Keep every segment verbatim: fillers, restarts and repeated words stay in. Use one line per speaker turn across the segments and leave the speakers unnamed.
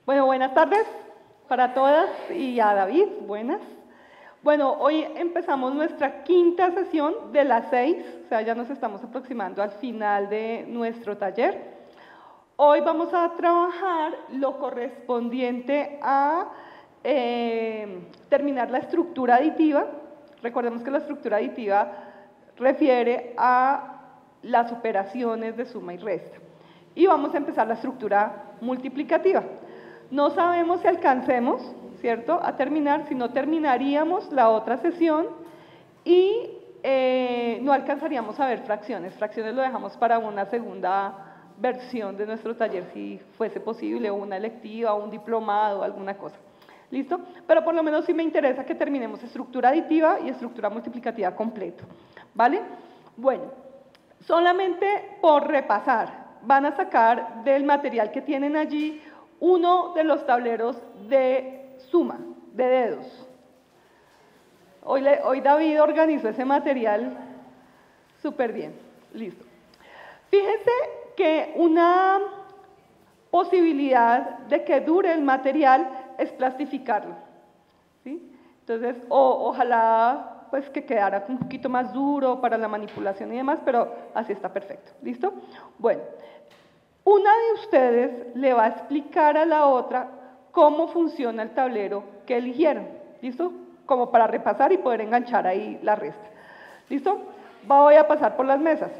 Bueno, buenas tardes para todas y a David, buenas. Bueno, hoy empezamos nuestra quinta sesión de las seis, o sea, ya nos estamos aproximando al final de nuestro taller. Hoy vamos a trabajar lo correspondiente a eh, terminar la estructura aditiva. Recordemos que la estructura aditiva refiere a las operaciones de suma y resta. Y vamos a empezar la estructura multiplicativa. No sabemos si alcancemos, ¿cierto?, a terminar, si no terminaríamos la otra sesión y eh, no alcanzaríamos a ver fracciones. Fracciones lo dejamos para una segunda versión de nuestro taller, si fuese posible, o una electiva, o un diplomado, alguna cosa. ¿Listo? Pero por lo menos sí me interesa que terminemos estructura aditiva y estructura multiplicativa completo, ¿vale? Bueno, solamente por repasar, van a sacar del material que tienen allí uno de los tableros de suma, de dedos. Hoy, le, hoy David organizó ese material súper bien, listo. Fíjense que una posibilidad de que dure el material es plastificarlo, ¿sí? Entonces, o, ojalá pues que quedara un poquito más duro para la manipulación y demás, pero así está perfecto, ¿listo? Bueno, una de ustedes le va a explicar a la otra cómo funciona el tablero que eligieron, ¿listo? Como para repasar y poder enganchar ahí la resta, ¿listo? Voy a pasar por las mesas.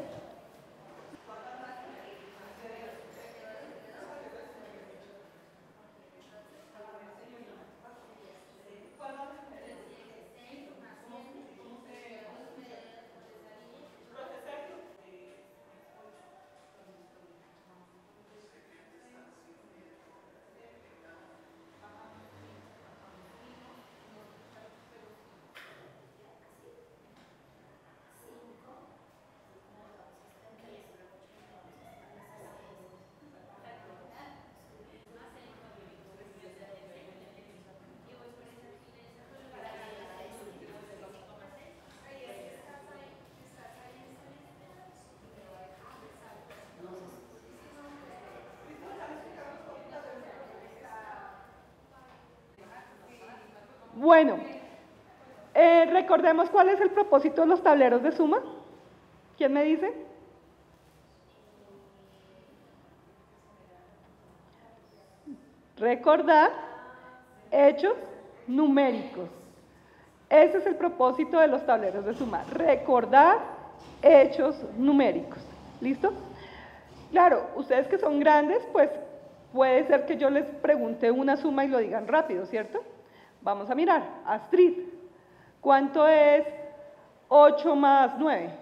Bueno, eh, recordemos cuál es el propósito de los tableros de suma. ¿Quién me dice? Recordar hechos numéricos. Ese es el propósito de los tableros de suma, recordar hechos numéricos. ¿Listo? Claro, ustedes que son grandes, pues puede ser que yo les pregunte una suma y lo digan rápido, ¿cierto? Vamos a mirar. Astrid, ¿cuánto es ocho más nueve?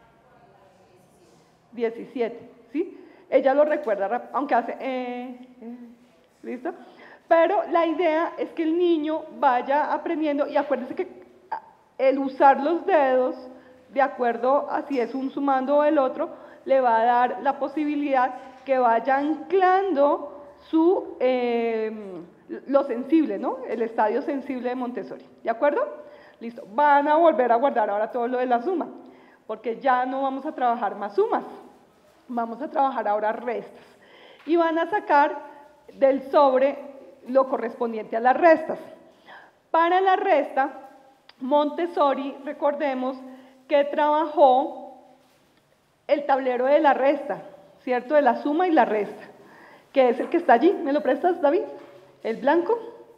diecisiete, ¿sí? Ella lo recuerda, aunque hace... Eh, eh, ¿listo? Pero la idea es que el niño vaya aprendiendo, y acuérdense que el usar los dedos, de acuerdo a si es un sumando o el otro, le va a dar la posibilidad que vaya anclando su... Eh, lo sensible, ¿no? El estadio sensible de Montessori, ¿de acuerdo? Listo, van a volver a guardar ahora todo lo de la suma, porque ya no vamos a trabajar más sumas, vamos a trabajar ahora restas, y van a sacar del sobre lo correspondiente a las restas. Para la resta, Montessori, recordemos que trabajó el tablero de la resta, ¿cierto? De la suma y la resta, que es el que está allí. ¿Me lo prestas, David? El blanco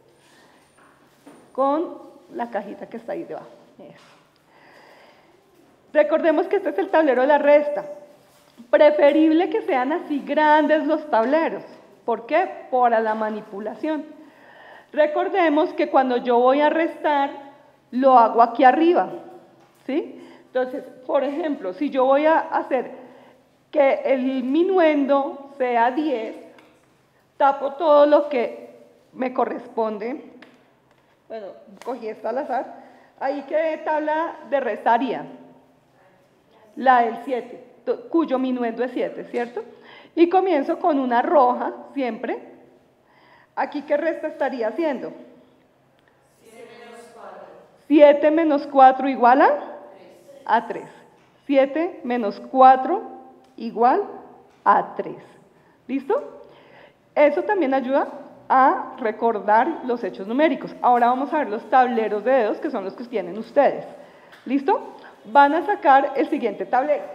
con la cajita que está ahí debajo. Eso. Recordemos que este es el tablero de la resta. Preferible que sean así grandes los tableros. ¿Por qué? Por la manipulación. Recordemos que cuando yo voy a restar, lo hago aquí arriba, ¿sí? Entonces, por ejemplo, si yo voy a hacer que el minuendo sea diez, tapo todo lo que me corresponde. Bueno, cogí esta al azar. Ahí, ¿qué tabla de resta haría? La del siete, cuyo minuendo es siete, ¿cierto? Y comienzo con una roja, siempre. Aquí, ¿qué resta estaría haciendo? siete menos cuatro igual a? A tres. siete menos cuatro igual a tres. ¿Listo? Eso también ayuda a recordar los hechos numéricos. Ahora vamos a ver los tableros de dedos, que son los que tienen ustedes. ¿Listo? Van a sacar el siguiente tablero.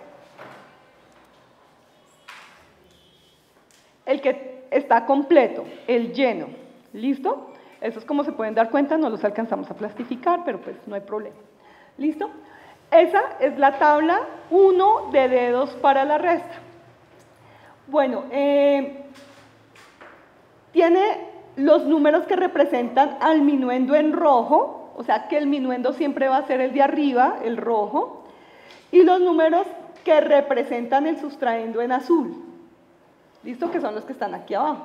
El que está completo, el lleno. ¿Listo? Esos, como se pueden dar cuenta, no los alcanzamos a plastificar, pero pues no hay problema. ¿Listo? Esa es la tabla uno de dedos para la resta. Bueno, eh, tiene los números que representan al minuendo en rojo, o sea que el minuendo siempre va a ser el de arriba, el rojo, y los números que representan el sustraendo en azul. ¿Listo? Que son los que están aquí abajo.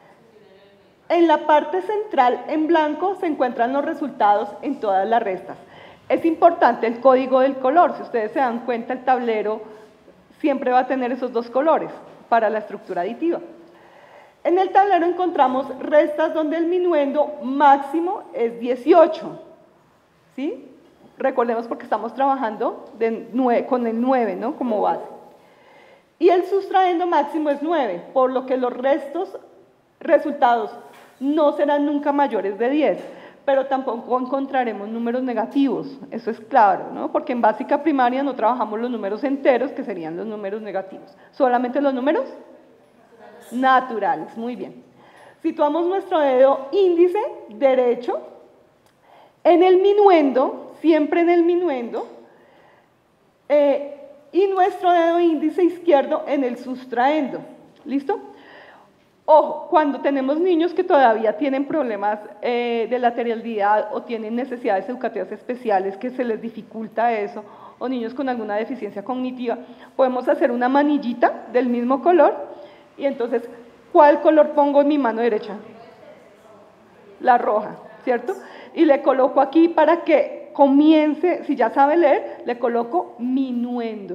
En la parte central, en blanco, se encuentran los resultados en todas las restas. Es importante el código del color. Si ustedes se dan cuenta, el tablero siempre va a tener esos dos colores para la estructura aditiva. En el tablero encontramos restas donde el minuendo máximo es dieciocho. ¿Sí? Recordemos porque estamos trabajando de nueve, con el nueve, ¿no? Como base. Y el sustraendo máximo es nueve, por lo que los restos, resultados, no serán nunca mayores de diez, pero tampoco encontraremos números negativos, eso es claro, ¿no? Porque en básica primaria no trabajamos los números enteros, que serían los números negativos, solamente los números naturales, muy bien. Situamos nuestro dedo índice derecho en el minuendo, siempre en el minuendo, eh, y nuestro dedo índice izquierdo en el sustraendo. ¿Listo? Ojo, cuando tenemos niños que todavía tienen problemas eh, de lateralidad o tienen necesidades educativas especiales que se les dificulta eso, o niños con alguna deficiencia cognitiva, podemos hacer una manillita del mismo color, y entonces, ¿cuál color pongo en mi mano derecha? La roja, ¿cierto? Y le coloco aquí para que comience, si ya sabe leer, le coloco minuendo.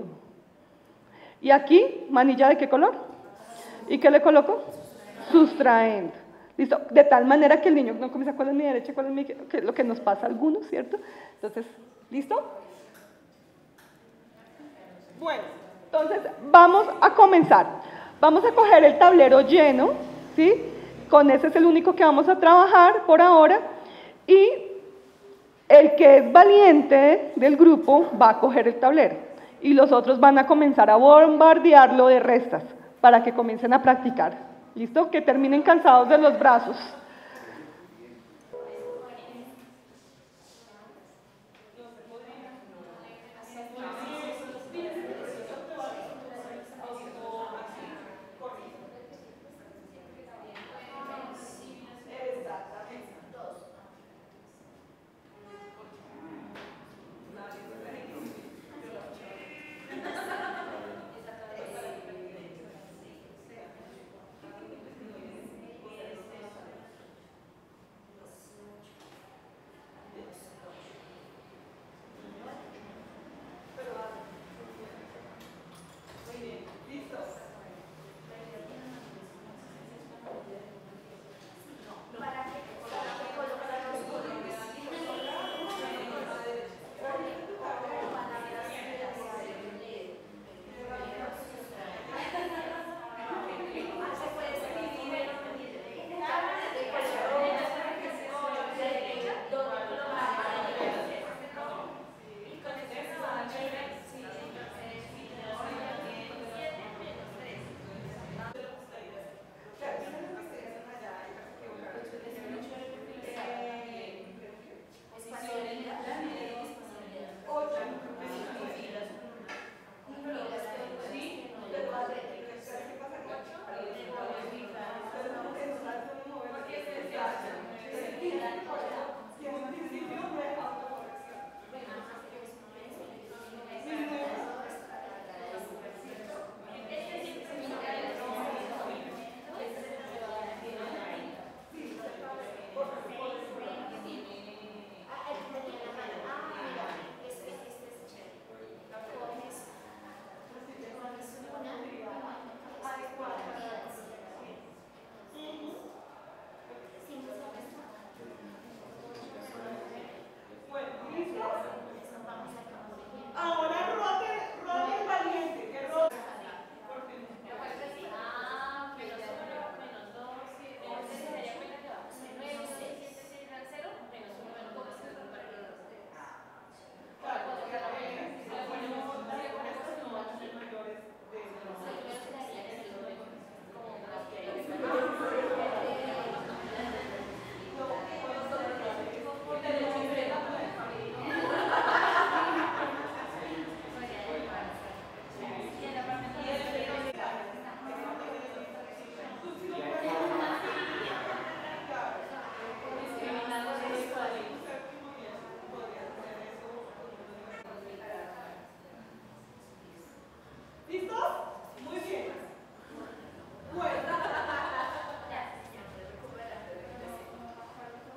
Y aquí, manilla ¿de qué color? ¿Y qué le coloco? Sustraendo. ¿Listo? De tal manera que el niño no comienza cuál es mi derecha, cuál es mi izquierda, que es lo que nos pasa a algunos, ¿cierto? Entonces, ¿listo? Bueno, entonces vamos a comenzar. Vamos a coger el tablero lleno, ¿sí? Con ese es el único que vamos a trabajar por ahora, y el que es valiente del grupo va a coger el tablero y los otros van a comenzar a bombardearlo de restas para que comiencen a practicar. ¿Listo? Que terminen cansados de los brazos.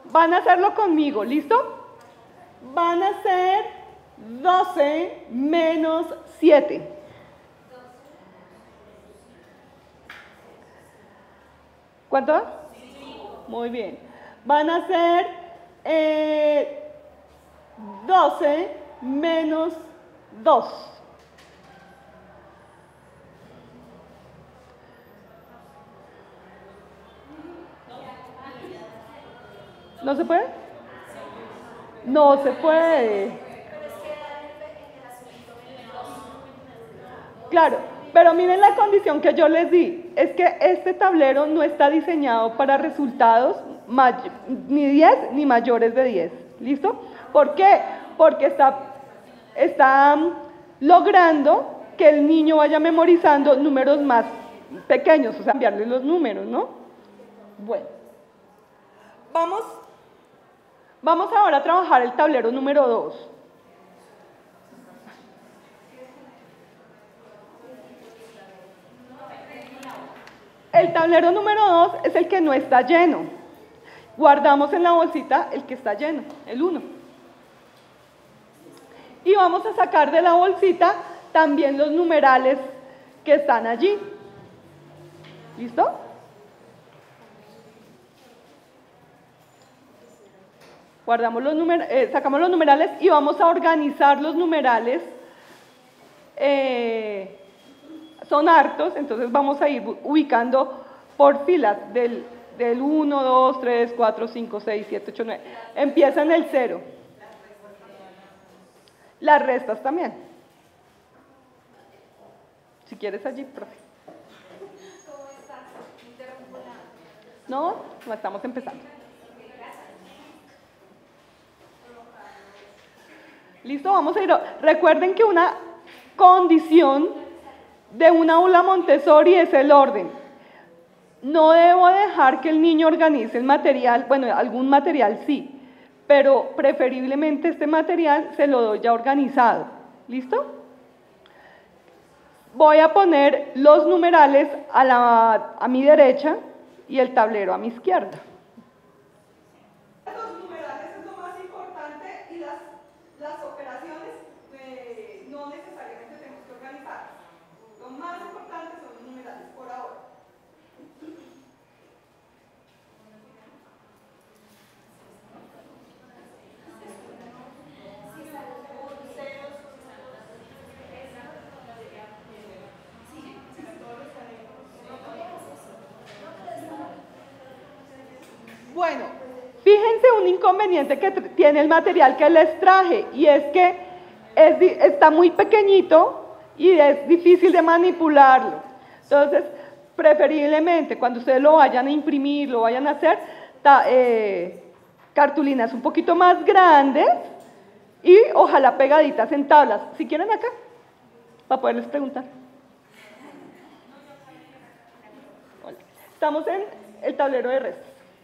Van a hacerlo conmigo, ¿listo? Van a ser doce menos siete. ¿Cuánto? Muy bien. Van a ser eh, doce menos dos. ¿No se puede? No se puede. Claro, pero miren la condición que yo les di. Es que este tablero no está diseñado para resultados ni diez ni mayores de diez. ¿Listo? ¿Por qué? Porque está, está logrando que el niño vaya memorizando números más pequeños, o sea, cambiarle los números, ¿no? Bueno, vamos, vamos ahora a trabajar el tablero número dos. El tablero número dos es el que no está lleno. Guardamos en la bolsita el que está lleno, el uno. Y vamos a sacar de la bolsita también los numerales que están allí. ¿Listo? Guardamos los numer eh, sacamos los numerales y vamos a organizar los numerales. Eh, son hartos, entonces vamos a ir ubicando por filas del, del uno, dos, tres, cuatro, cinco, seis, siete, ocho, nueve. Empieza en el cero. Las restas también. Si quieres allí, profe.
¿Cómo estás? Interrumpo la...
No, no estamos empezando. Listo, vamos a ir. Recuerden que una condición de una aula Montessori es el orden. No debo dejar que el niño organice el material, bueno, algún material sí, pero preferiblemente este material se lo doy ya organizado. ¿Listo? Voy a poner los numerales a, la, a mi derecha y el tablero a mi izquierda. Los numerales es lo más importante y las, las operaciones eh, no necesariamente tenemos que organizar. Lo más importante son los numerales por ahora. Bueno, fíjense un inconveniente que tiene el material que les traje y es que es, está muy pequeñito y es difícil de manipularlo. Entonces, preferiblemente cuando ustedes lo vayan a imprimir, lo vayan a hacer, ta, eh, cartulinas un poquito más grandes y ojalá pegaditas en tablas. Si quieren acá, para poderles preguntar. Hola. Estamos en el tablero de restas.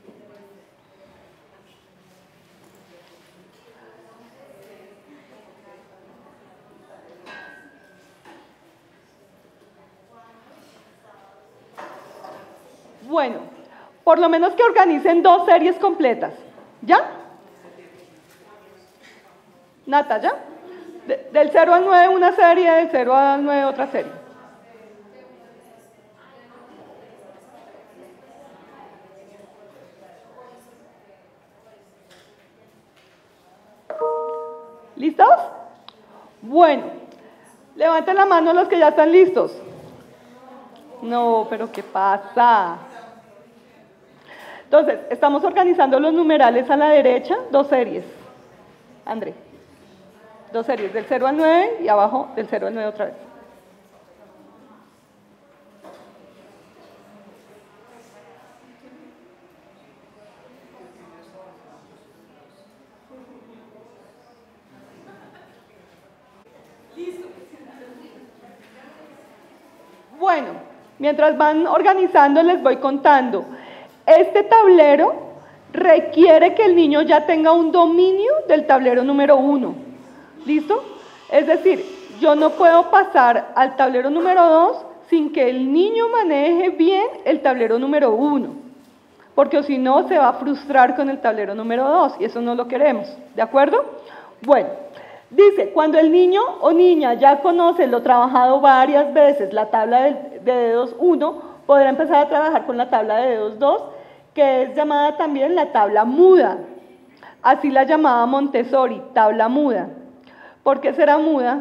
Bueno, por lo menos que organicen dos series completas. ¿Ya? Nata, ¿ya? De, del cero al nueve una serie, del cero al nueve otra serie. ¿Listos? Bueno, levanten la mano los que ya están listos. No, pero ¿qué pasa? Entonces, estamos organizando los numerales a la derecha, dos series. André, dos series, del cero al nueve y abajo del cero al nueve otra vez. Listo. Bueno, mientras van organizando les voy contando. Este tablero requiere que el niño ya tenga un dominio del tablero número uno. ¿Listo? Es decir, yo no puedo pasar al tablero número dos sin que el niño maneje bien el tablero número uno. porque si no se va a frustrar con el tablero número dos y eso no lo queremos, ¿de acuerdo? Bueno, dice, cuando el niño o niña ya conoce lo trabajado varias veces, la tabla de, de dedos uno, podrá empezar a trabajar con la tabla de dedos dos, que es llamada también la tabla muda. Así la llamaba Montessori, tabla muda. ¿Por qué será muda?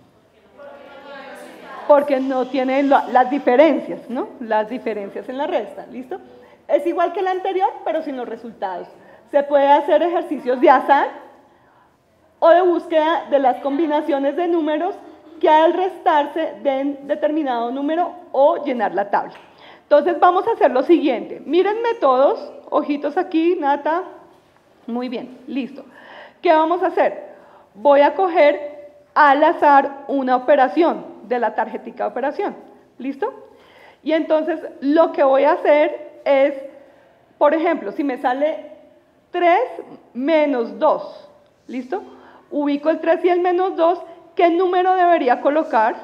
Porque no tiene las diferencias, ¿no? Las diferencias en la resta, ¿listo? Es igual que la anterior, pero sin los resultados. Se puede hacer ejercicios de azar o de búsqueda de las combinaciones de números que al restarse den determinado número o llenar la tabla. Entonces vamos a hacer lo siguiente. Mírenme todos, ojitos aquí, Nata. Muy bien, listo. ¿Qué vamos a hacer? Voy a coger al azar una operación de la tarjetica de operación. ¿Listo? Y entonces lo que voy a hacer es, por ejemplo, si me sale tres menos dos, ¿listo? Ubico el tres y el menos dos, ¿qué número debería colocar?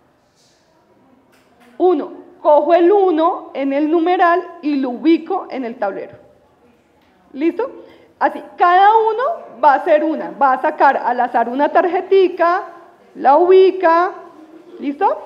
uno. Cojo el uno en el numeral y lo ubico en el tablero. ¿Listo? Así, cada uno va a hacer una, va a sacar al azar una tarjetica, la ubica, ¿listo?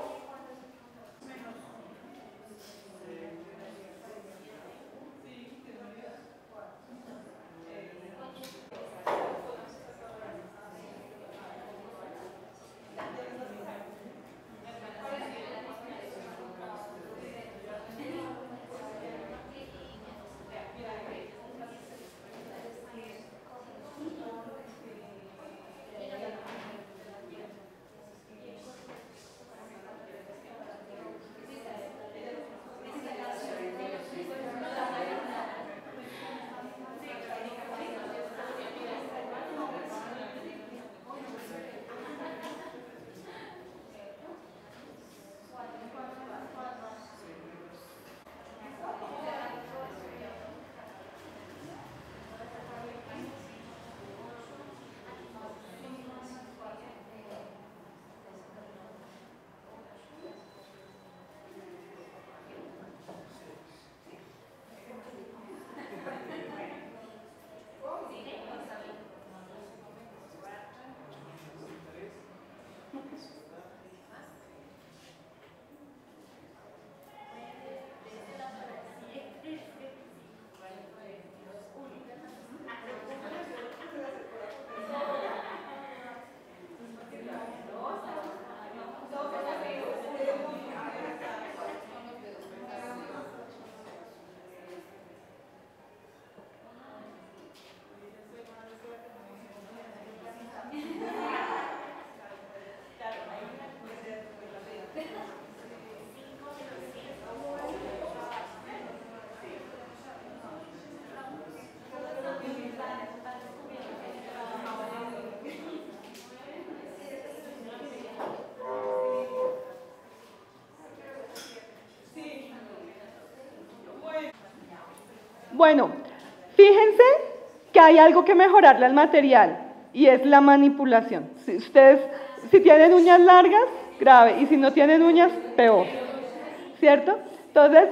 Bueno, fíjense que hay algo que mejorarle al material y es la manipulación. Si ustedes, si tienen uñas largas, grave, y si no tienen uñas, peor, ¿cierto? Entonces,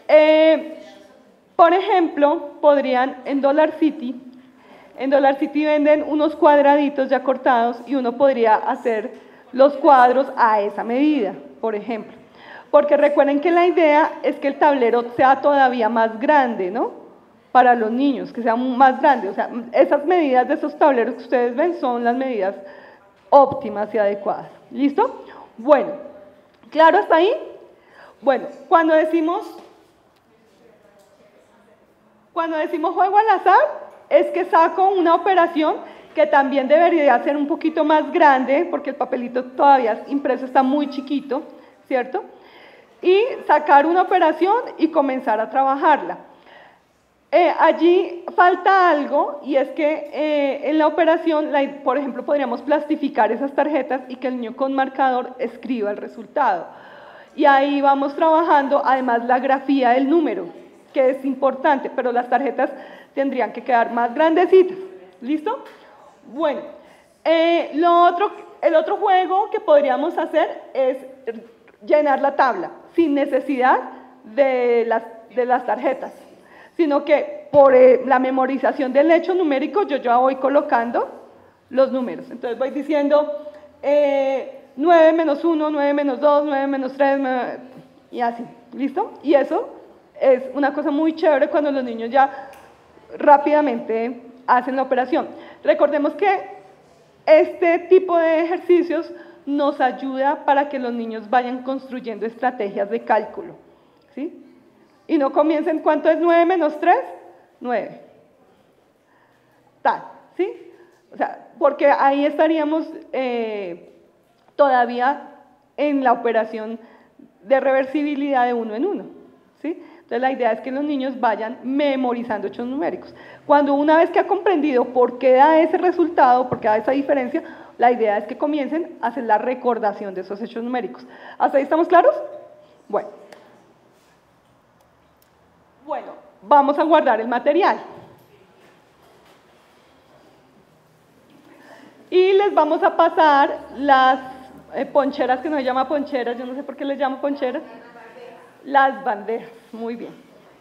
eh, por ejemplo, podrían en Dollar City, en Dollar City venden unos cuadraditos ya cortados y uno podría hacer los cuadros a esa medida, por ejemplo. Porque recuerden que la idea es que el tablero sea todavía más grande, ¿no? Para los niños, que sea más grande. O sea, esas medidas de esos tableros que ustedes ven son las medidas óptimas y adecuadas. ¿Listo? Bueno, ¿claro hasta ahí? Bueno, cuando decimos, cuando decimos juego al azar, es que saco una operación que también debería ser un poquito más grande, porque el papelito todavía impreso está muy chiquito, ¿cierto? Y sacar una operación y comenzar a trabajarla. Eh, allí falta algo, y es que eh, en la operación, la, por ejemplo, podríamos plastificar esas tarjetas y que el niño con marcador escriba el resultado. Y ahí vamos trabajando, además, la grafía del número, que es importante, pero las tarjetas tendrían que quedar más grandecitas. ¿Listo? Bueno, eh, lo otro, el otro juego que podríamos hacer es llenar la tabla, sin necesidad de las, de las tarjetas. sino que por eh, la memorización del hecho numérico yo ya voy colocando los números. Entonces voy diciendo eh, nueve menos uno, nueve menos dos, nueve menos tres, nueve, y así, ¿listo? Y eso es una cosa muy chévere cuando los niños ya rápidamente hacen la operación. Recordemos que este tipo de ejercicios nos ayuda para que los niños vayan construyendo estrategias de cálculo, ¿sí? Y no comiencen, ¿cuánto es nueve menos tres? nueve. Tal, ¿sí? O sea, porque ahí estaríamos eh, todavía en la operación de reversibilidad de uno en uno, ¿sí? Entonces la idea es que los niños vayan memorizando hechos numéricos. Cuando una vez que ha comprendido por qué da ese resultado, por qué da esa diferencia, la idea es que comiencen a hacer la recordación de esos hechos numéricos. ¿Hasta ahí estamos claros? Bueno. Bueno, vamos a guardar el material. Y les vamos a pasar las eh, poncheras, que no se llama poncheras, yo no sé por qué les llamo poncheras. Las bandejas, muy bien.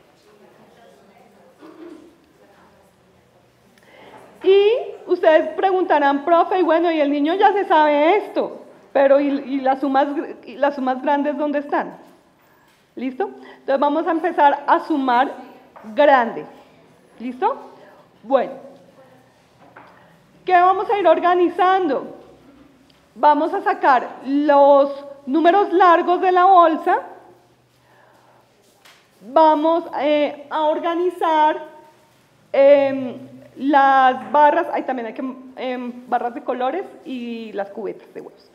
Y ustedes preguntarán, profe, y bueno, y el niño ya se sabe esto, pero ¿y, y las sumas, y las sumas grandes dónde están? ¿Listo? Entonces vamos a empezar a sumar grande. ¿Listo? Bueno. ¿Qué vamos a ir organizando? Vamos a sacar los números largos de la bolsa. Vamos eh, a organizar eh, las barras, ahí también hay que, eh, barras de colores y las cubetas de huevos.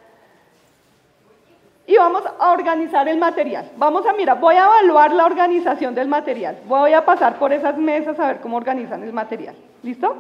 Y vamos a organizar el material. Vamos a mirar, voy a evaluar la organización del material. Voy a pasar por esas mesas a ver cómo organizan el material. ¿Listo?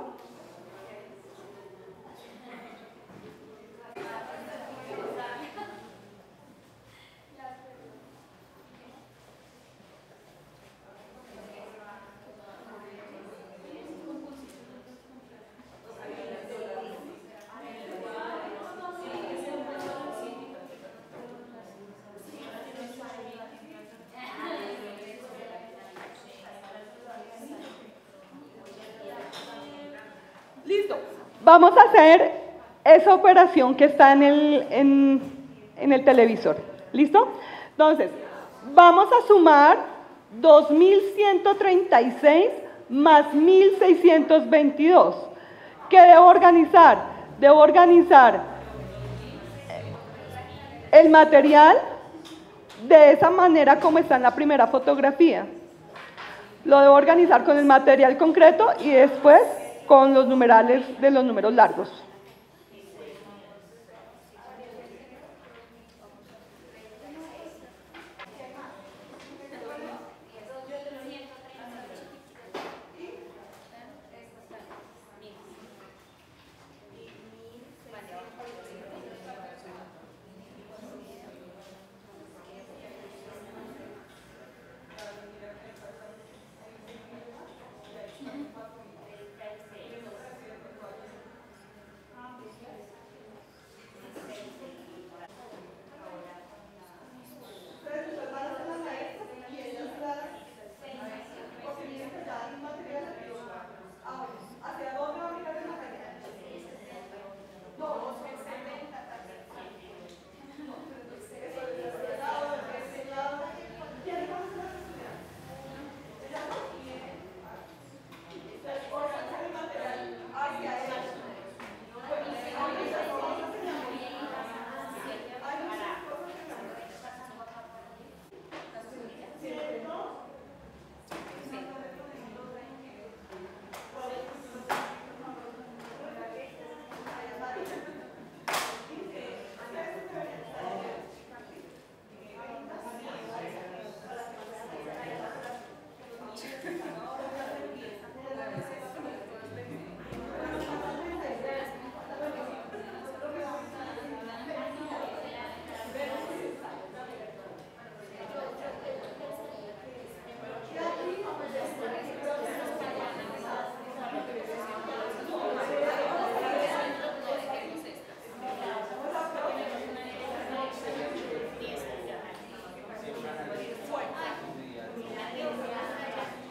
Listo. Vamos a hacer esa operación que está en el, en, en el televisor. ¿Listo? Entonces, vamos a sumar dos mil ciento treinta y seis más mil seiscientos veintidós. ¿Qué debo organizar? Debo organizar el material de esa manera como está en la primera fotografía. Lo debo organizar con el material concreto y después con los numerales de los números largos.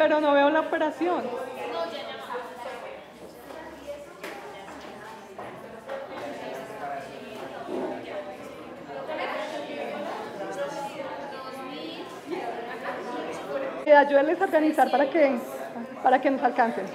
pero no veo la operación. Ayúdenles a organizar para que, para que nos alcancen.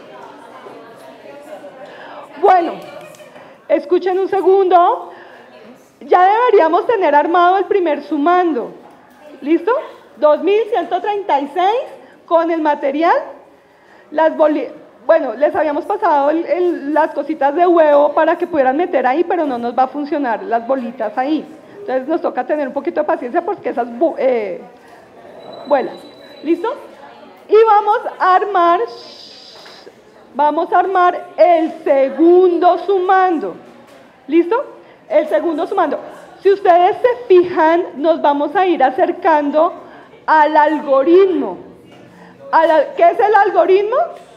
Bueno, escuchen un segundo. Ya deberíamos tener armado el primer sumando. ¿Listo? dos mil ciento treinta y seis con el material. Las boli bueno, les habíamos pasado el, el, las cositas de huevo para que pudieran meter ahí, pero no nos va a funcionar las bolitas ahí. Entonces nos toca tener un poquito de paciencia porque esas eh, vuelan. ¿Listo? Y vamos a armar, vamos a armar el segundo sumando. ¿Listo? El segundo sumando. Si ustedes se fijan, nos vamos a ir acercando al algoritmo. ¿A la, ¿Qué es el algoritmo?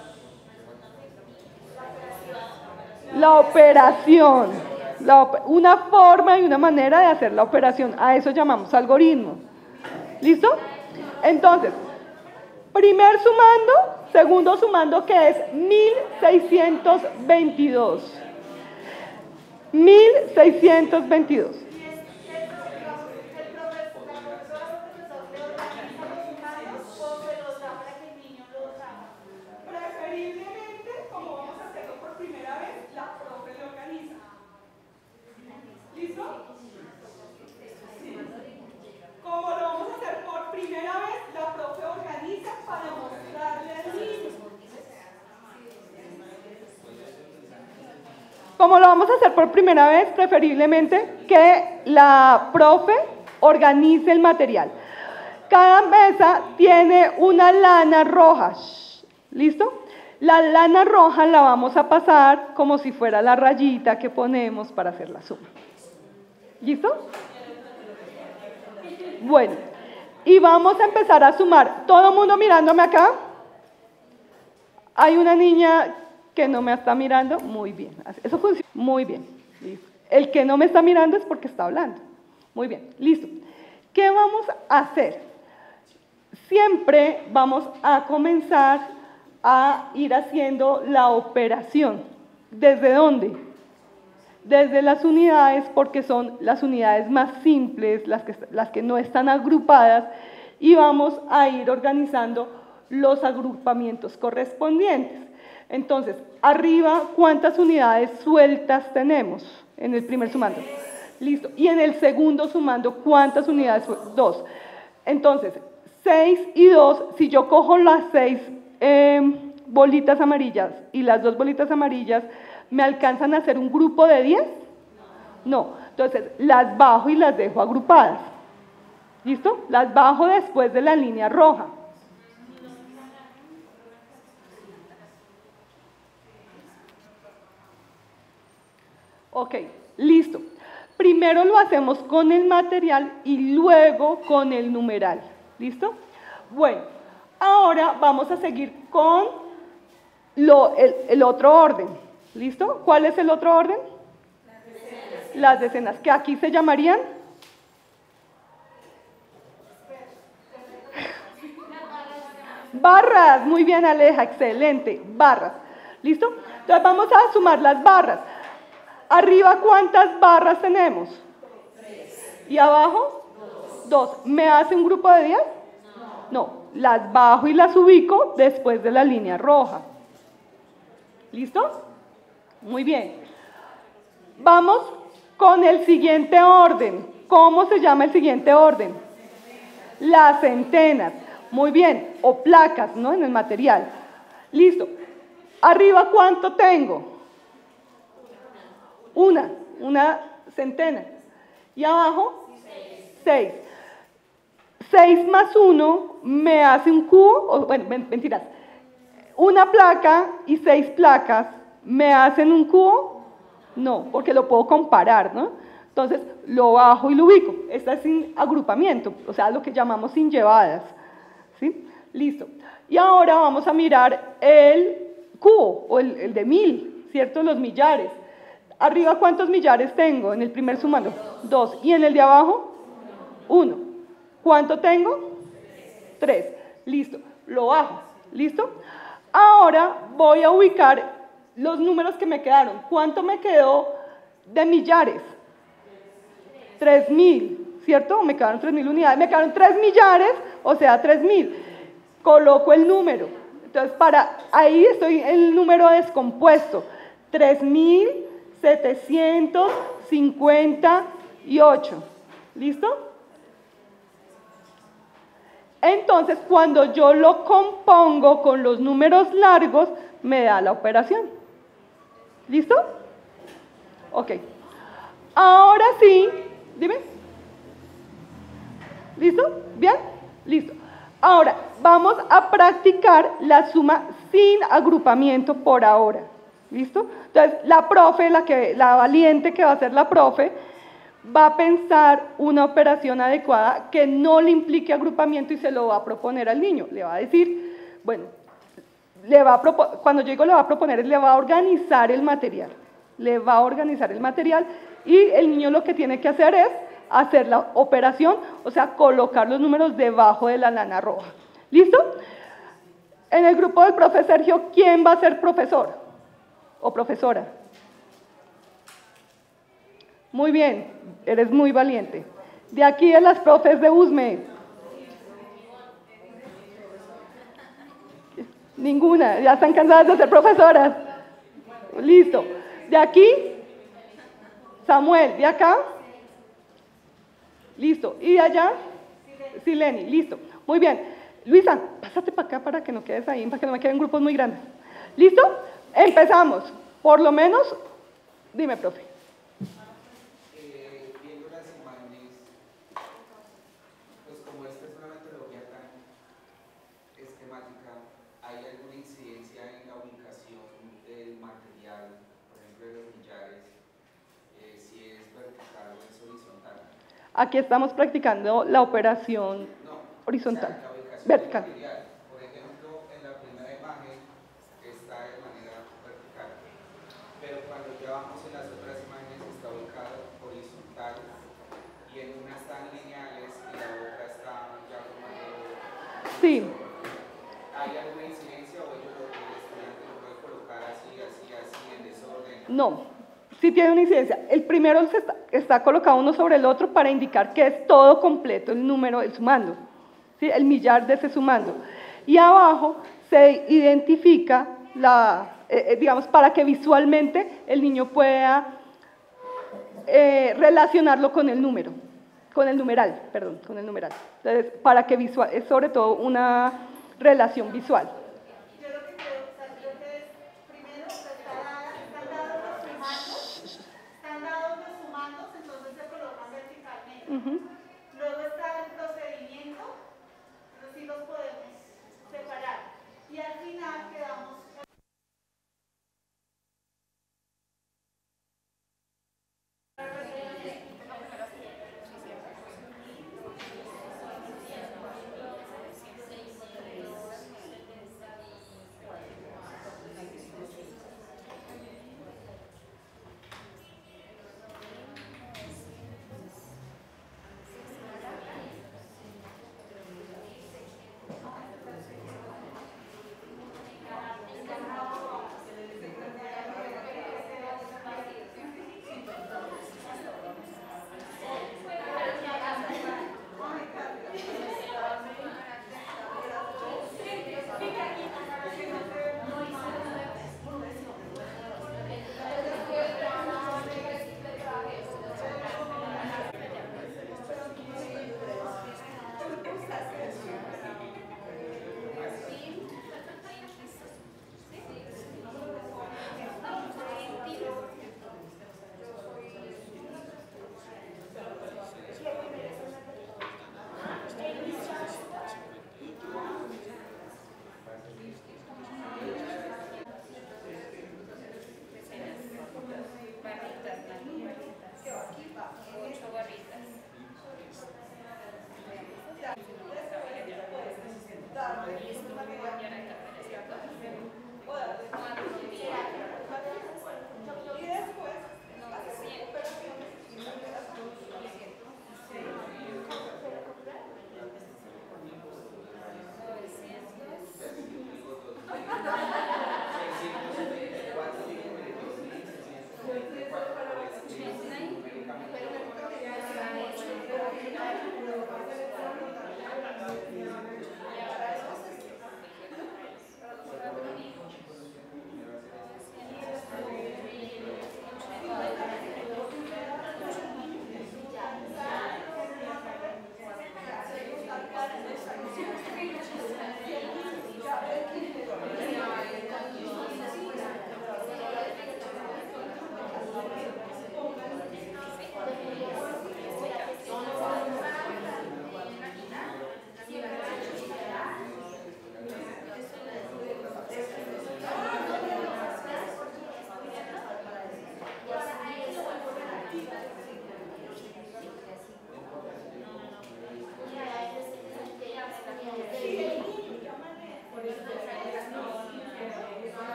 La operación. La, una forma y una manera de hacer la operación. A eso llamamos algoritmo. ¿Listo? Entonces, primer sumando, segundo sumando, que es mil seiscientos veintidós. mil seiscientos veintidós. Preferiblemente, como vamos a hacerlo por primera vez, la profe lo organiza. ¿Listo? Sí. Como lo vamos a hacer por primera vez, la profe organiza para mostrarle al niño. Como lo vamos a hacer por primera vez, preferiblemente que la profe organice el material. Cada mesa tiene una lana roja. ¿Listo? La lana roja la vamos a pasar como si fuera la rayita que ponemos para hacer la suma. ¿Listo? Bueno, y vamos a empezar a sumar. ¿Todo el mundo mirándome acá? Hay una niña que no me está mirando. Muy bien, eso funciona. Muy bien, listo. El que no me está mirando es porque está hablando. Muy bien, listo. ¿Qué vamos a hacer? Siempre vamos a comenzar a ir haciendo la operación. ¿Desde dónde? Desde las unidades, porque son las unidades más simples, las que, las que no están agrupadas, y vamos a ir organizando los agrupamientos correspondientes. Entonces, arriba, ¿cuántas unidades sueltas tenemos en el primer sumando? Listo. Y en el segundo sumando, ¿cuántas unidades? Dos. Entonces, seis y dos, si yo cojo las seis eh, bolitas amarillas y las dos bolitas amarillas, ¿me alcanzan a hacer un grupo de diez? No. Entonces, las bajo y las dejo agrupadas. ¿Listo? Las bajo después de la línea roja. Ok, listo. Primero lo hacemos con el material y luego con el numeral. ¿Listo? Bueno, ahora vamos a seguir con lo, el, el otro orden. ¿Listo? ¿Cuál es el otro orden? Las decenas. Las decenas, que aquí se llamarían. Barras. Muy bien, Aleja, excelente. Barras. ¿Listo? Entonces vamos a sumar las barras. Arriba, ¿cuántas barras tenemos? Tres. ¿Y abajo? Dos. Dos. ¿Me hace un grupo de diez? No. No. Las bajo y las ubico después de la línea roja. ¿Listo? Muy bien. Vamos con el siguiente orden. ¿Cómo se llama el siguiente orden? Las centenas. Muy bien. O placas, ¿no? En el material. Listo. Arriba, ¿cuánto tengo? Una, una centena. ¿Y abajo? Seis. Seis. Seis más uno me hace un cubo, o, bueno, mentiras. Una placa y seis placas me hacen un cubo. No, porque lo puedo comparar, ¿no? Entonces, lo bajo y lo ubico. Esta es sin agrupamiento, o sea, lo que llamamos sin llevadas. ¿Sí? Listo. Y ahora vamos a mirar el cubo, o el, el de mil, ¿cierto? Los millares. Arriba, ¿cuántos millares tengo en el primer sumando? Dos. ¿Y en el de abajo? Uno. ¿Cuánto tengo? Tres. Listo. Lo bajo. ¿Listo? Ahora voy a ubicar los números que me quedaron. ¿Cuánto me quedó de millares? tres mil, ¿cierto? Me quedaron tres mil unidades. Me quedaron tres millares, o sea, tres mil. Coloco el número. Entonces, para ahí estoy en el número descompuesto. tres mil setecientos cincuenta y ocho. ¿Listo? Entonces, cuando yo lo compongo con los números largos, me da la operación. ¿Listo? Ok. Ahora sí, dime. ¿Listo? ¿Bien? Listo. Ahora, vamos a practicar la suma sin agrupamiento por ahora. ¿Listo? Entonces, la profe, la, que, la valiente que va a ser la profe, va a pensar una operación adecuada que no le implique agrupamiento y se lo va a proponer al niño. Le va a decir, bueno, le va a cuando yo digo le va a proponer, le va a organizar el material. Le va a organizar el material y el niño lo que tiene que hacer es hacer la operación, o sea, colocar los números debajo de la lana roja. ¿Listo? En el grupo del profe Sergio, ¿quién va a ser profesor o profesora? Muy bien, eres muy valiente. De aquí de las profes de USME. Ninguna, ya están cansadas de ser profesoras. Listo. De aquí, Samuel, de acá. Listo. ¿Y de allá? Sileni, listo. Muy bien. Luisa, pásate para acá para que no quedes ahí, para que no me queden grupos muy grandes. ¿Listo? Empezamos. Por lo menos, dime, profe.
Eh, viendo las imágenes, pues como esta es una metodología tan esquemática, ¿hay alguna incidencia en la ubicación del material, por ejemplo, de los millares, eh, si es vertical o es horizontal?
Aquí estamos practicando la operación
no,
horizontal,
o sea, la ubicación
vertical.
del material. Por ejemplo, en la primera imagen está de manera vertical, pero cuando ya vamos en las otras imágenes está ubicado horizontal y en una están lineales y la otra está ya formando.
Sí.
¿Hay alguna incidencia o ellos lo, el estudiante lo puede colocar así, así, así, en desorden?
No, sí tiene una incidencia. El primero se está, está colocado uno sobre el otro para indicar que es todo completo el número, el sumando, ¿sí? El millar de ese sumando. Y abajo se identifica, la, eh, digamos, para que visualmente el niño pueda eh, relacionarlo con el número, con el numeral, perdón, con el numeral. Entonces, para que visual, es sobre todo una relación visual.
Yo lo que creo, o sea, creo que es, primero, está, están dados los sumandos, están dados los sumandos, entonces se colocan verticalmente.
Uh-huh.
Luego está el procedimiento, entonces sí los podemos separar. Y al final quedamos.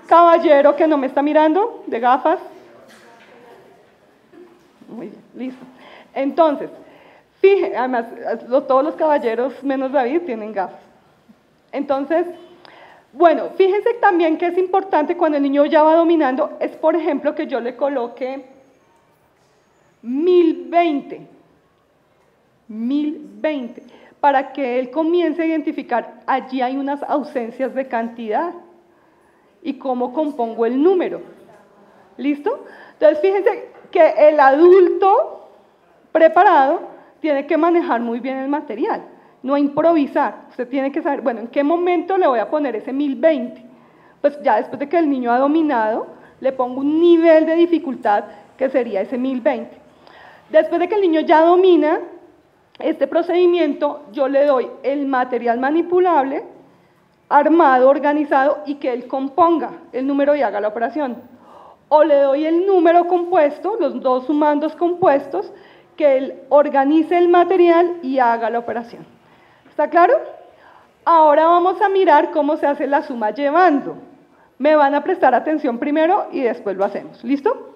caballero que no me está mirando, de gafas? Muy bien, listo. Entonces, fíjense, además, todos los caballeros menos David tienen gafas. Entonces, bueno, fíjense también que es importante cuando el niño ya va dominando, es por ejemplo que yo le coloque mil veinte, mil veinte, para que él comience a identificar, allí hay unas ausencias de cantidad y cómo compongo el número. ¿Listo? Entonces, fíjense que el adulto preparado tiene que manejar muy bien el material, no improvisar. Usted tiene que saber, bueno, ¿en qué momento le voy a poner ese mil veinte? Pues ya después de que el niño ha dominado, le pongo un nivel de dificultad que sería ese mil veinte. Después de que el niño ya domina este procedimiento, yo le doy el material manipulable, armado, organizado, y que él componga el número y haga la operación. O le doy el número compuesto, los dos sumandos compuestos, que él organice el material y haga la operación. ¿Está claro? Ahora vamos a mirar cómo se hace la suma llevando. Me van a prestar atención primero y después lo hacemos. ¿Listo?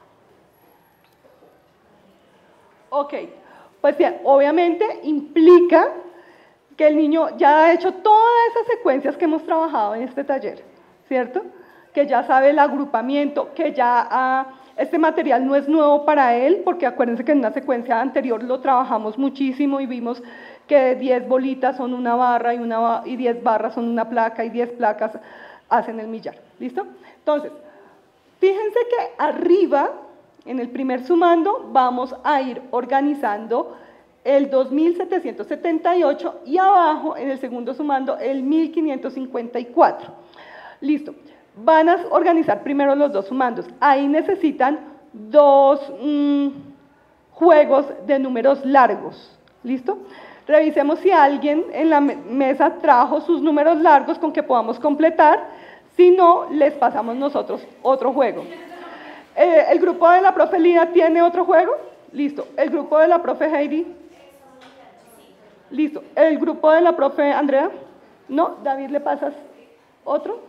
Ok, pues bien, obviamente implica que el niño ya ha hecho todas esas secuencias que hemos trabajado en este taller, ¿cierto? Que ya sabe el agrupamiento, que ya ha, este material no es nuevo para él, porque acuérdense que en una secuencia anterior lo trabajamos muchísimo y vimos que diez bolitas son una barra y, una, y diez barras son una placa y diez placas hacen el millar, ¿listo? Entonces, fíjense que arriba, en el primer sumando, vamos a ir organizando el dos mil setecientos setenta y ocho y abajo, en el segundo sumando, el mil quinientos cincuenta y cuatro. Listo. Van a organizar primero los dos sumandos. Ahí necesitan dos mmm, juegos de números largos. ¿Listo? Revisemos si alguien en la mesa trajo sus números largos con que podamos completar. Si no, les pasamos nosotros otro juego. Eh, ¿El grupo de la profe Lina tiene otro juego? Listo. ¿El grupo de la profe Heidi? Listo. ¿El grupo de la profe Andrea? No. ¿David, le pasas otro?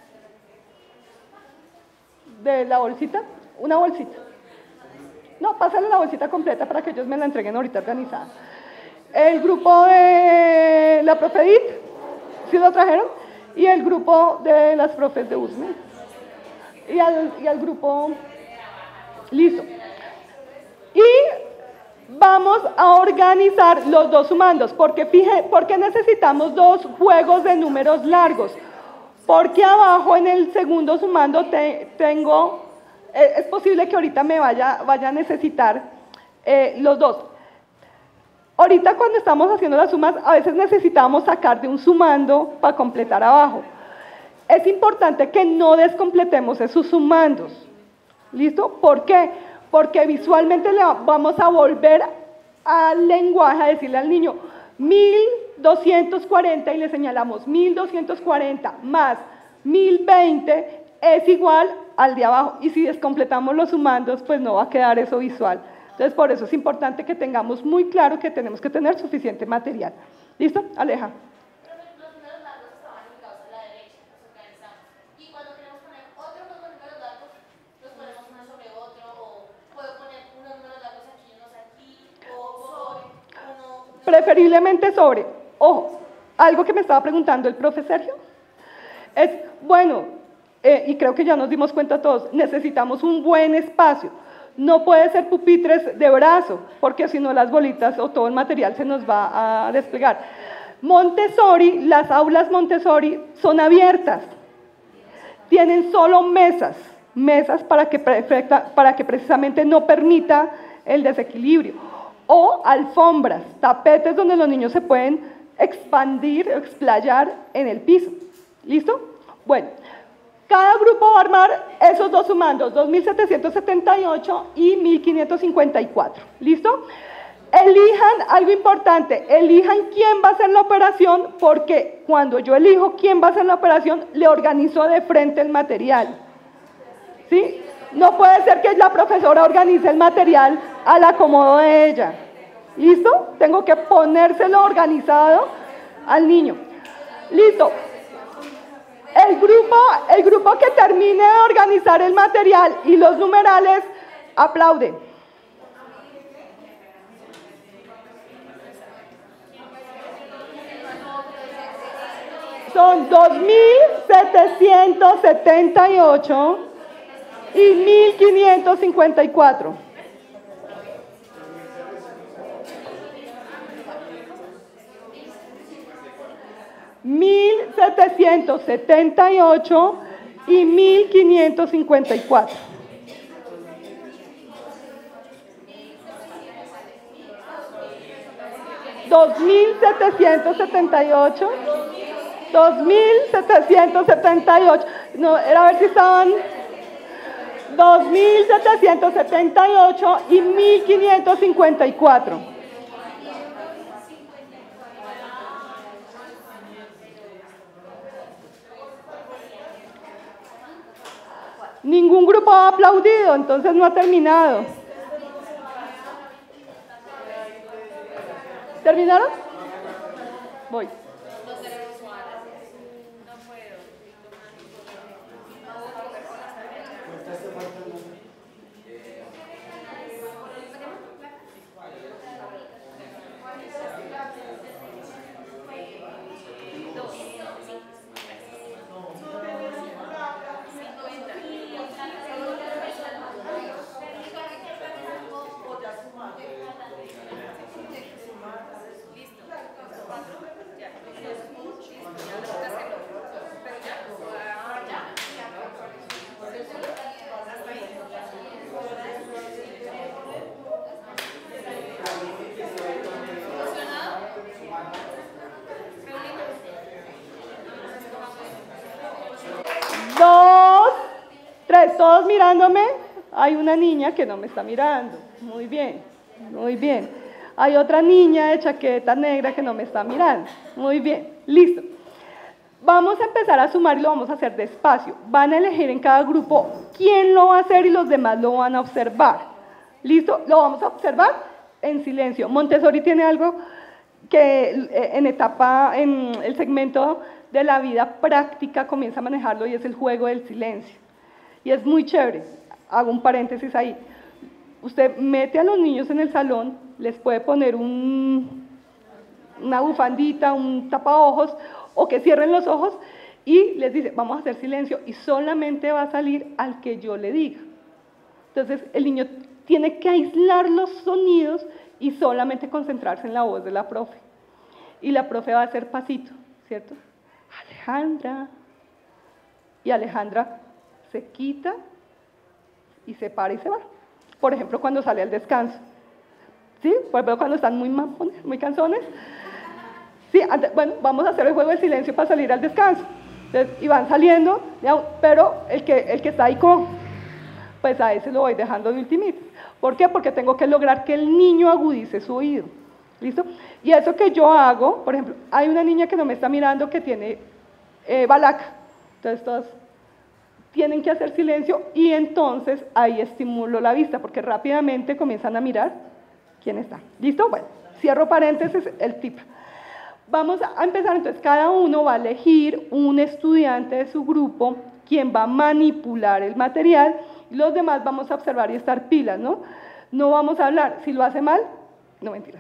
¿De la bolsita? Una bolsita. No, pásale la bolsita completa para que ellos me la entreguen ahorita organizada. El grupo de la profe Edith, ¿sí lo trajeron? Y el grupo de las profes de U S M E. Y al, y al grupo... Listo. Y vamos a organizar los dos sumandos, porque fíjense, porque necesitamos dos juegos de números largos. Porque abajo en el segundo sumando te, tengo, eh, es posible que ahorita me vaya, vaya a necesitar eh, los dos. Ahorita cuando estamos haciendo las sumas, a veces necesitamos sacar de un sumando para completar abajo. Es importante que no descompletemos esos sumandos. ¿Listo? ¿Por qué? Porque visualmente le vamos a volver al lenguaje a decirle al niño, mil doscientos cuarenta, y le señalamos mil doscientos cuarenta más mil veinte es igual al de abajo, y si descompletamos los sumandos, pues no va a quedar eso visual. Entonces, por eso es importante que tengamos muy claro que tenemos que tener suficiente material. ¿Listo? Aleja.
Los números largos estaban ubicados a la derecha, los organizamos. Y cuando queremos poner otro con números largos, los ponemos uno sobre otro, o puedo poner unos números largos aquí, unos aquí, o sobre uno... uno
Preferiblemente sobre. Ojo, algo que me estaba preguntando el profe Sergio es, bueno, eh, y creo que ya nos dimos cuenta todos, necesitamos un buen espacio. No puede ser pupitres de brazo, porque si no las bolitas o todo el material se nos va a desplegar. Montessori, las aulas Montessori son abiertas, tienen solo mesas, mesas para que, para que precisamente no permita el desequilibrio, o alfombras, tapetes donde los niños se pueden expandir, explayar en el piso. ¿Listo? Bueno, cada grupo va a armar esos dos sumandos, dos mil setecientos setenta y ocho y mil quinientos cincuenta y cuatro. ¿Listo? Elijan, algo importante, elijan quién va a hacer la operación, porque cuando yo elijo quién va a hacer la operación, le organizo de frente el material. ¿Sí? No puede ser que la profesora organice el material al acomodo de ella. ¿Listo? Tengo que ponérselo organizado al niño. Listo. El grupo, el grupo que termine de organizar el material y los numerales, aplaude. Son dos mil setecientos setenta y ocho y mil quinientos cincuenta y cuatro. mil setecientos setenta y ocho y mil quinientos cincuenta y cuatro. dos mil setecientos setenta y ocho. dos mil setecientos setenta y ocho. No, era a ver si estaban. dos mil setecientos setenta y ocho y mil quinientos cincuenta y cuatro. Ningún grupo ha aplaudido, entonces no ha terminado. ¿Terminaron? Voy. Dos, tres, todos mirándome. Hay una niña que no me está mirando. Muy bien, muy bien. Hay otra niña de chaqueta negra que no me está mirando. Muy bien, listo. Vamos a empezar a sumar y lo vamos a hacer despacio. Van a elegir en cada grupo quién lo va a hacer y los demás lo van a observar. ¿Listo? Lo vamos a observar en silencio. Montessori tiene algo que en etapa, en el segmento de la vida práctica comienza a manejarlo y es el juego del silencio. Y es muy chévere. Hago un paréntesis ahí. Usted mete a los niños en el salón, les puede poner un, una bufandita, un tapaojos, o que cierren los ojos y les dice, vamos a hacer silencio y solamente va a salir al que yo le diga. Entonces el niño tiene que aislar los sonidos y solamente concentrarse en la voz de la profe. Y la profe va a hacer pasito, ¿cierto? Alejandra. Y Alejandra se quita y se para y se va. Por ejemplo, cuando sale al descanso. ¿Sí? Por ejemplo, cuando están muy mamones, muy cansones. Sí, bueno, vamos a hacer el juego del silencio para salir al descanso. Entonces, y van saliendo, pero el que, el que está ahí con, pues a ese lo voy dejando de ultimito. ¿Por qué? Porque tengo que lograr que el niño agudice su oído. ¿Listo? Y eso que yo hago, por ejemplo, hay una niña que no me está mirando que tiene eh, balaca. Entonces todos tienen que hacer silencio y entonces ahí estimulo la vista porque rápidamente comienzan a mirar quién está. ¿Listo? Bueno, cierro paréntesis, el tip. Vamos a empezar, entonces cada uno va a elegir un estudiante de su grupo, quien va a manipular el material, y los demás vamos a observar y estar pilas, ¿no? No vamos a hablar, si lo hace mal, no mentiras.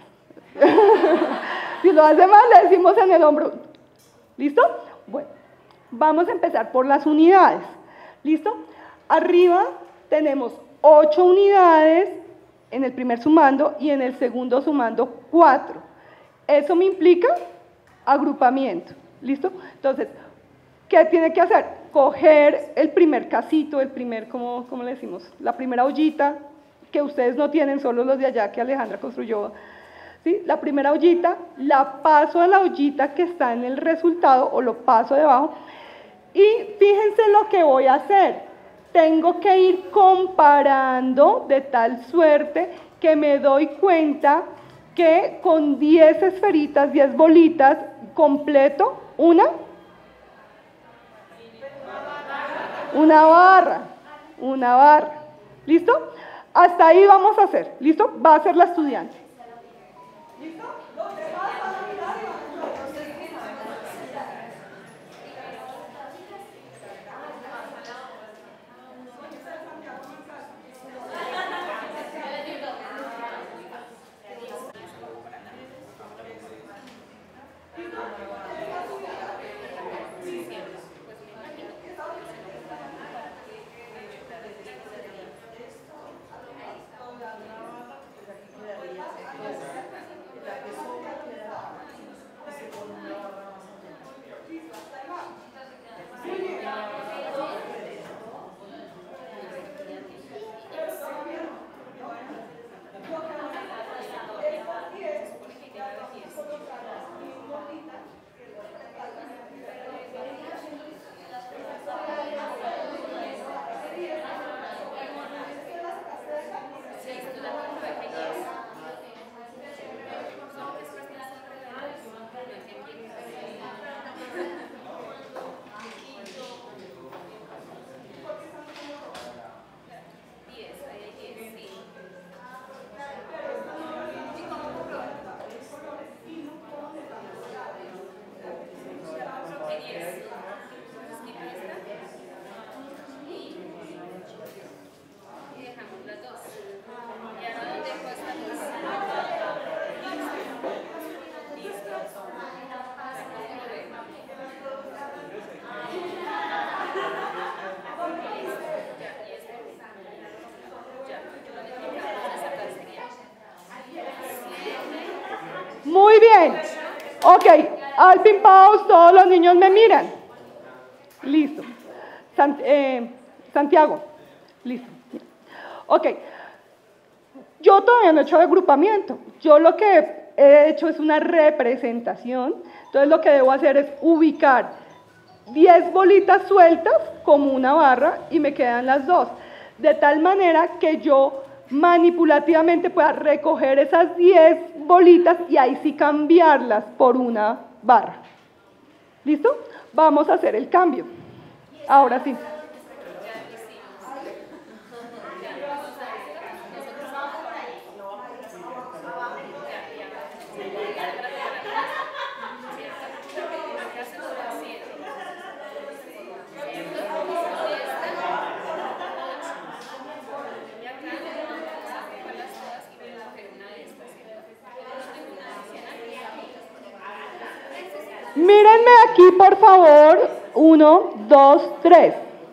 Si lo hace mal, le decimos en el hombro. ¿Listo? Bueno, vamos a empezar por las unidades. ¿Listo? Arriba tenemos ocho unidades en el primer sumando y en el segundo sumando cuatro. Eso me implica agrupamiento. ¿Listo? Entonces, ¿qué tiene que hacer? Coger el primer casito, el primer, ¿cómo, cómo le decimos? La primera ollita, que ustedes no tienen, solo los de allá que Alejandra construyó. ¿Sí? La primera ollita, la paso a la ollita que está en el resultado o lo paso debajo y fíjense lo que voy a hacer. Tengo que ir comparando de tal suerte que me doy cuenta que con diez esferitas, diez bolitas, completo una, una barra, una barra. ¿Listo? Hasta ahí vamos a hacer. ¿Listo? Va a ser la estudiante. ¿Listo? Los demás van a mirar y van a Muy bien. Ok, Alpin Pause, todos los niños me miran. Listo. Sant- eh, Santiago. Listo. Ok. Yo todavía no he hecho agrupamiento. Yo lo que he hecho es una representación. Entonces lo que debo hacer es ubicar diez bolitas sueltas como una barra y me quedan las dos. De tal manera que yo manipulativamente pueda recoger esas diez bolitas y ahí sí cambiarlas por una barra. ¿Listo? Vamos a hacer el cambio. Ahora sí. Mírenme aquí, por favor. Uno, dos, tres.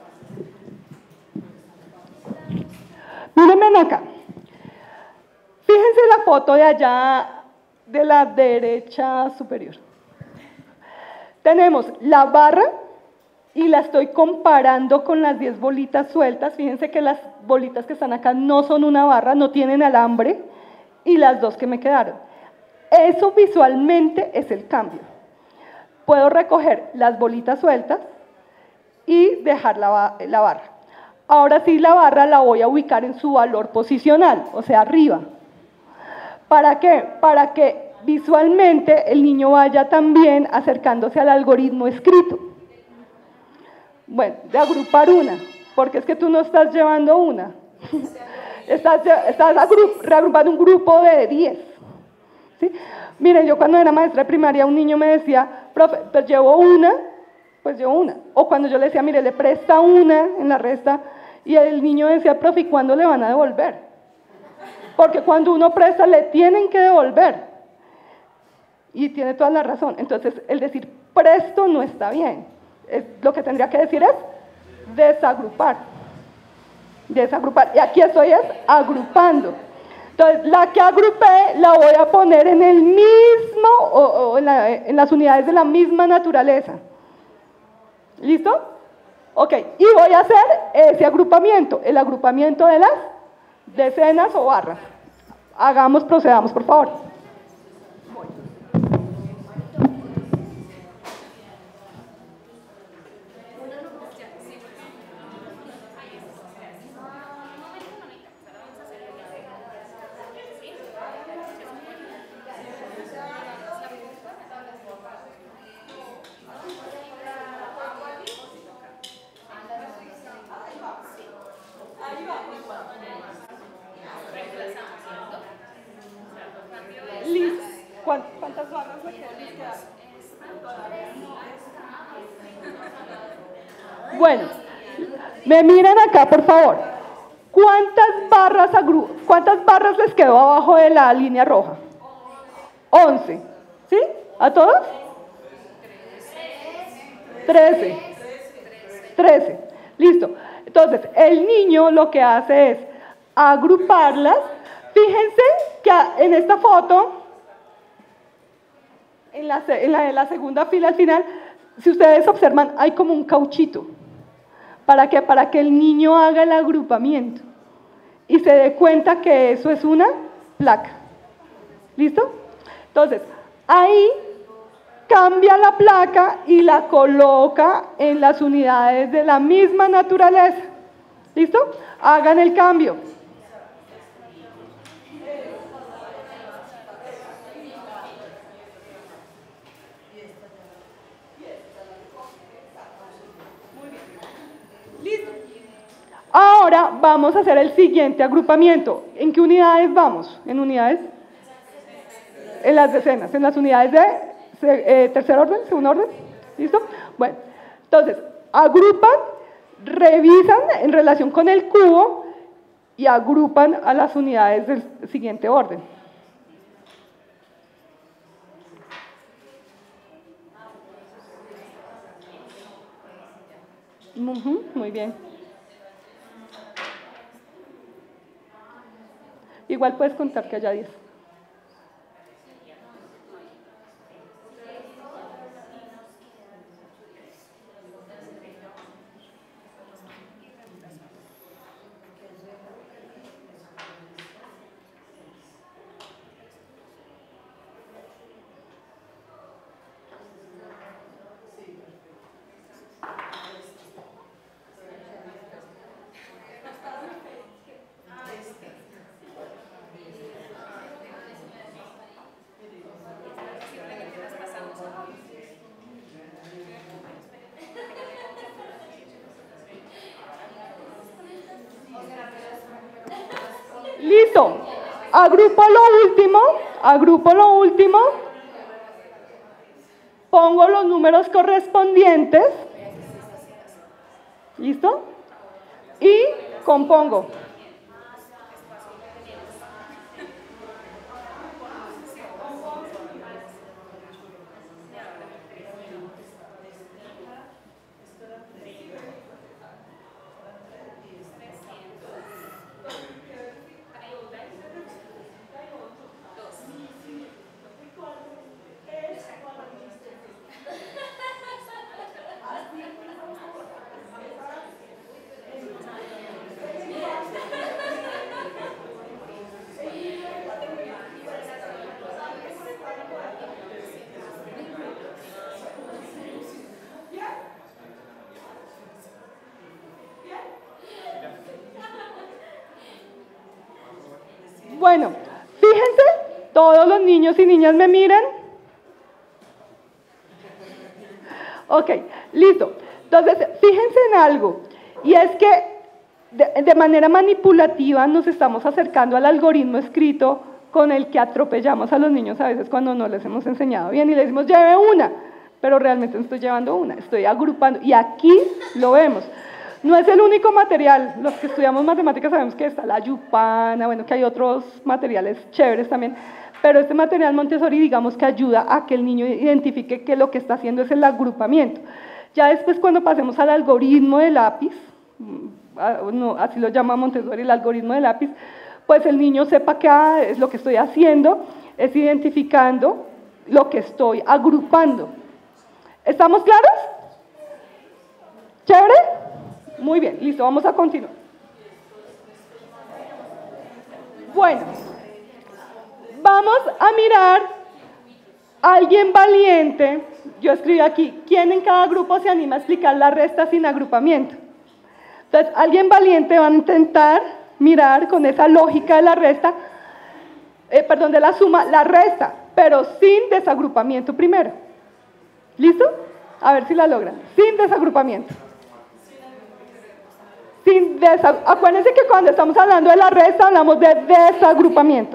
Mírenme acá. Fíjense la foto de allá, de la derecha superior. Tenemos la barra y la estoy comparando con las diez bolitas sueltas. Fíjense que las bolitas que están acá no son una barra, no tienen alambre, y las dos que me quedaron. Eso visualmente es el cambio. Puedo recoger las bolitas sueltas y dejar la, la barra. Ahora sí, la barra la voy a ubicar en su valor posicional, o sea, arriba. ¿Para qué? Para que visualmente el niño vaya también acercándose al algoritmo escrito. Bueno, de agrupar una, porque es que tú no estás llevando una. Estás, estás agrup, reagrupando un grupo de diez. ¿Sí? Miren, yo cuando era maestra de primaria, un niño me decía, profe, pues llevo una, pues llevo una. O cuando yo le decía, mire, le presta una en la resta, y el niño decía, profe, ¿y cuándo le van a devolver? Porque cuando uno presta, le tienen que devolver. Y tiene toda la razón. Entonces, el decir presto no está bien. Es, lo que tendría que decir es desagrupar. Desagrupar. Y aquí estoy es agrupando. Entonces, la que agrupé la voy a poner en el mismo, o, o en, la, en las unidades de la misma naturaleza. ¿Listo? Ok, y voy a hacer ese agrupamiento, el agrupamiento de las decenas o barras. Hagamos, procedamos, por favor. Listo. ¿Cuántas barras me quedan? Bueno, me miran acá, por favor. ¿Cuántas barras, agru ¿Cuántas barras les quedó abajo de la línea roja? once. ¿Sí? ¿A todos? trece. trece. Listo. Entonces, el niño lo que hace es agruparlas. Fíjense que en esta foto, en la, en la, en la segunda fila al final, si ustedes observan, hay como un cauchito. ¿Para qué? Para que el niño haga el agrupamiento y se dé cuenta que eso es una placa. ¿Listo? Entonces, ahí cambia la placa y la coloca en las unidades de la misma naturaleza. ¿Listo? Hagan el cambio. Listo. Ahora vamos a hacer el siguiente agrupamiento. ¿En qué unidades vamos? ¿En unidades? En las decenas, en las unidades de eh, tercer orden, segundo orden. ¿Listo? Bueno, entonces, agrupan, revisan en relación con el cubo y agrupan a las unidades del siguiente orden. Uh-huh, muy bien. Igual puedes contar que haya diez. Listo. Agrupo lo último, agrupo lo último, pongo los números correspondientes, ¿listo? Y compongo. Bueno, fíjense, todos los niños y niñas me miran. Ok, listo. Entonces, fíjense en algo, y es que de, de manera manipulativa nos estamos acercando al algoritmo escrito con el que atropellamos a los niños a veces cuando no les hemos enseñado bien y les decimos, lleve una, pero realmente no estoy llevando una, estoy agrupando, y aquí lo vemos. No es el único material, los que estudiamos matemáticas sabemos que está la yupana, bueno, que hay otros materiales chéveres también, pero este material Montessori digamos que ayuda a que el niño identifique que lo que está haciendo es el agrupamiento. Ya después cuando pasemos al algoritmo de lápiz, no, así lo llama Montessori, el algoritmo de lápiz, pues el niño sepa que ah, es lo que estoy haciendo, es identificando lo que estoy agrupando. ¿Estamos claros? ¿Chévere? Muy bien, listo, vamos a continuar. Bueno, vamos a mirar a alguien valiente. Yo escribí aquí, ¿quién en cada grupo se anima a explicar la resta sin agrupamiento? Entonces, alguien valiente va a intentar mirar con esa lógica de la resta, eh, perdón, de la suma, la resta, pero sin desagrupamiento primero. ¿Listo? A ver si la logran. Sin desagrupamiento. Sin desa- Acuérdense que cuando estamos hablando de la resta hablamos de desagrupamiento.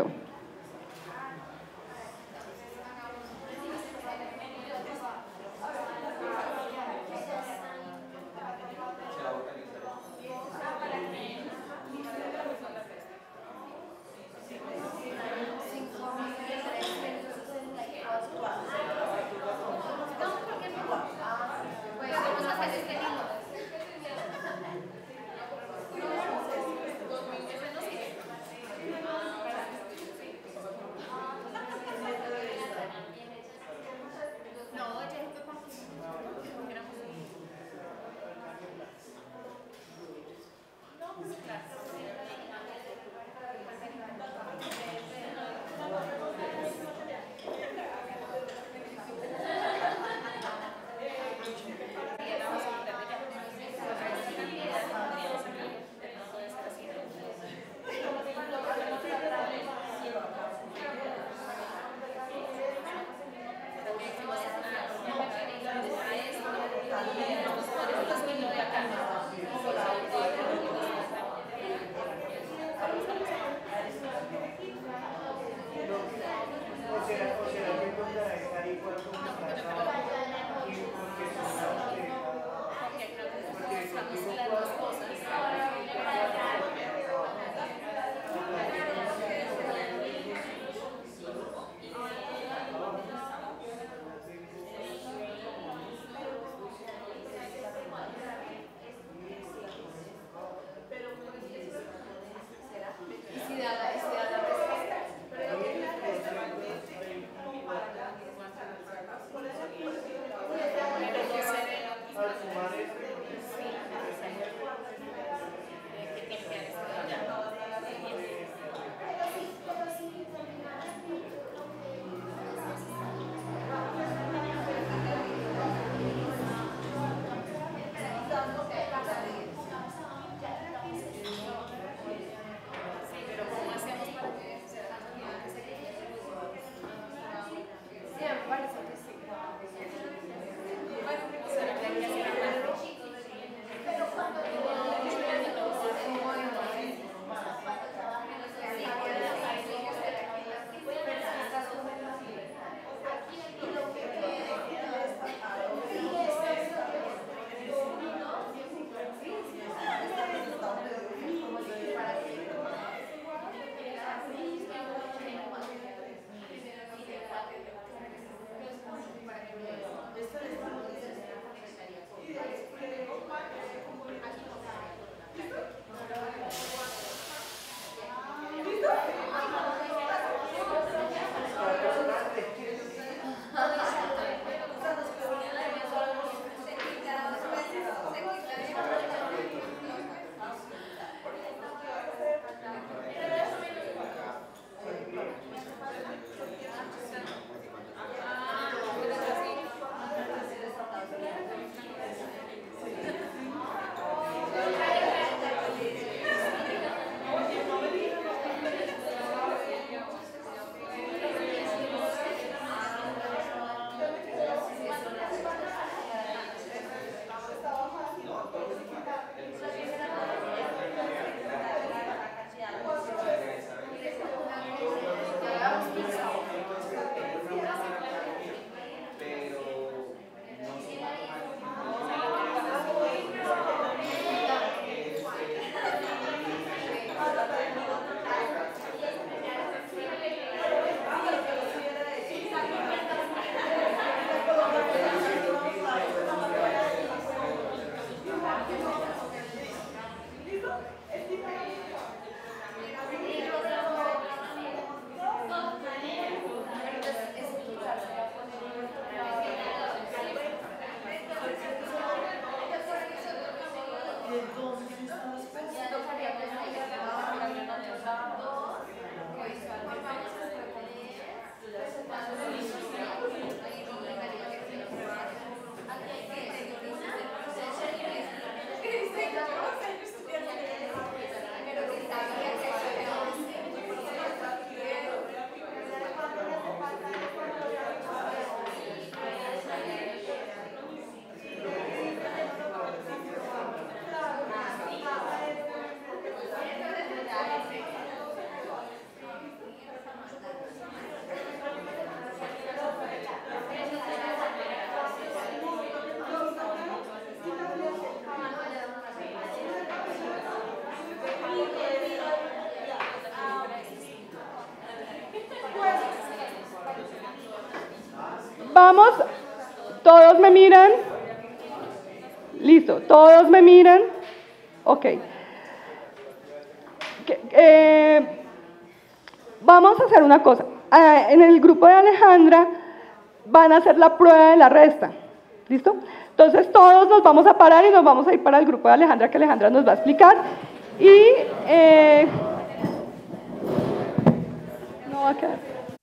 Vamos, todos me miran. Listo, todos me miran. Ok. Que- eh, vamos a hacer una cosa. Ah, en el grupo de Alejandra van a hacer la prueba de la resta. ¿Listo? Entonces todos nos vamos a parar y nos vamos a ir para el grupo de Alejandra, que Alejandra nos va a explicar. Y eh, no va a quedar.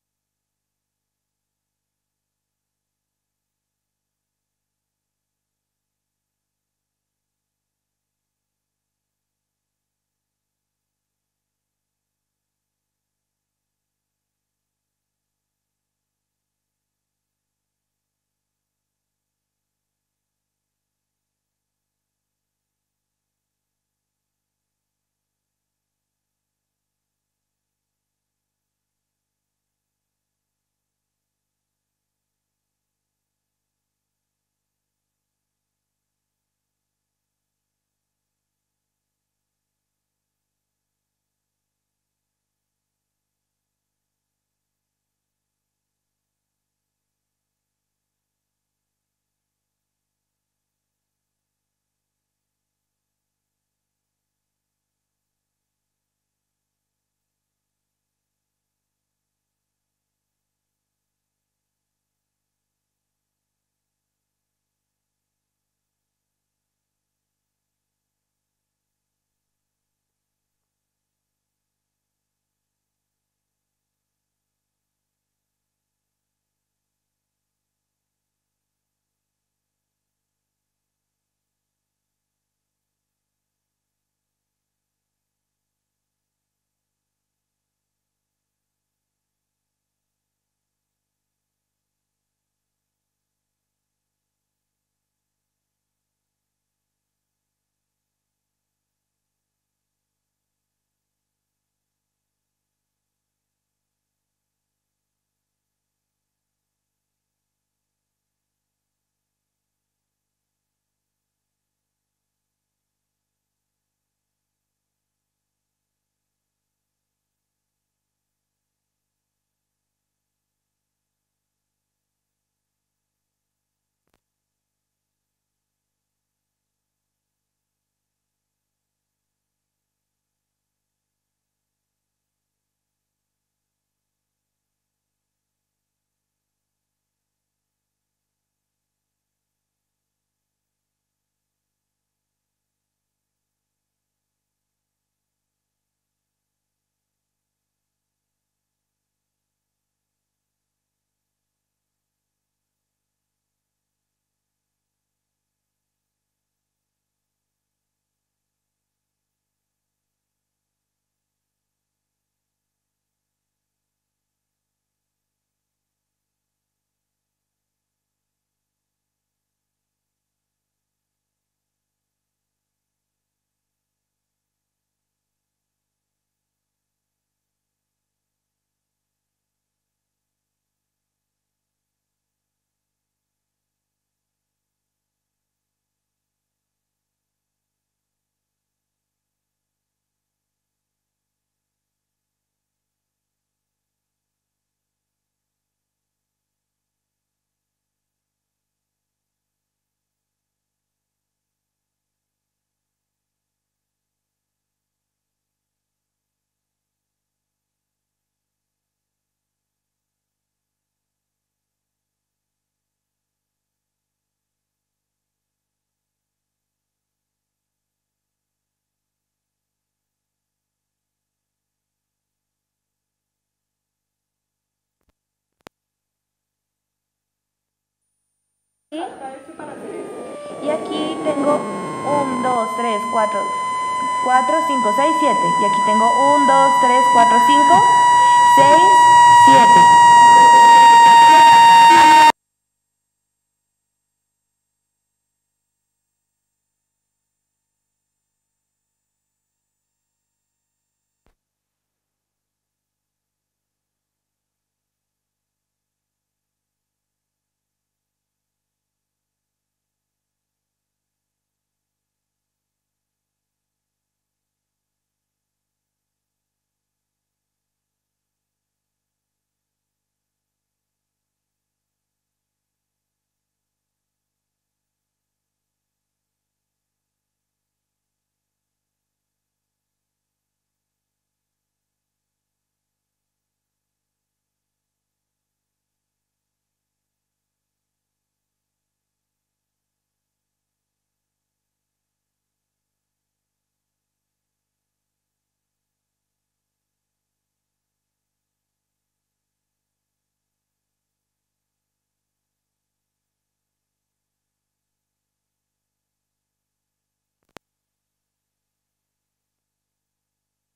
Y aquí tengo uno, dos, tres, cuatro, cuatro, cinco, seis, siete. Y aquí tengo uno, dos, tres, cuatro, cinco, seis, siete.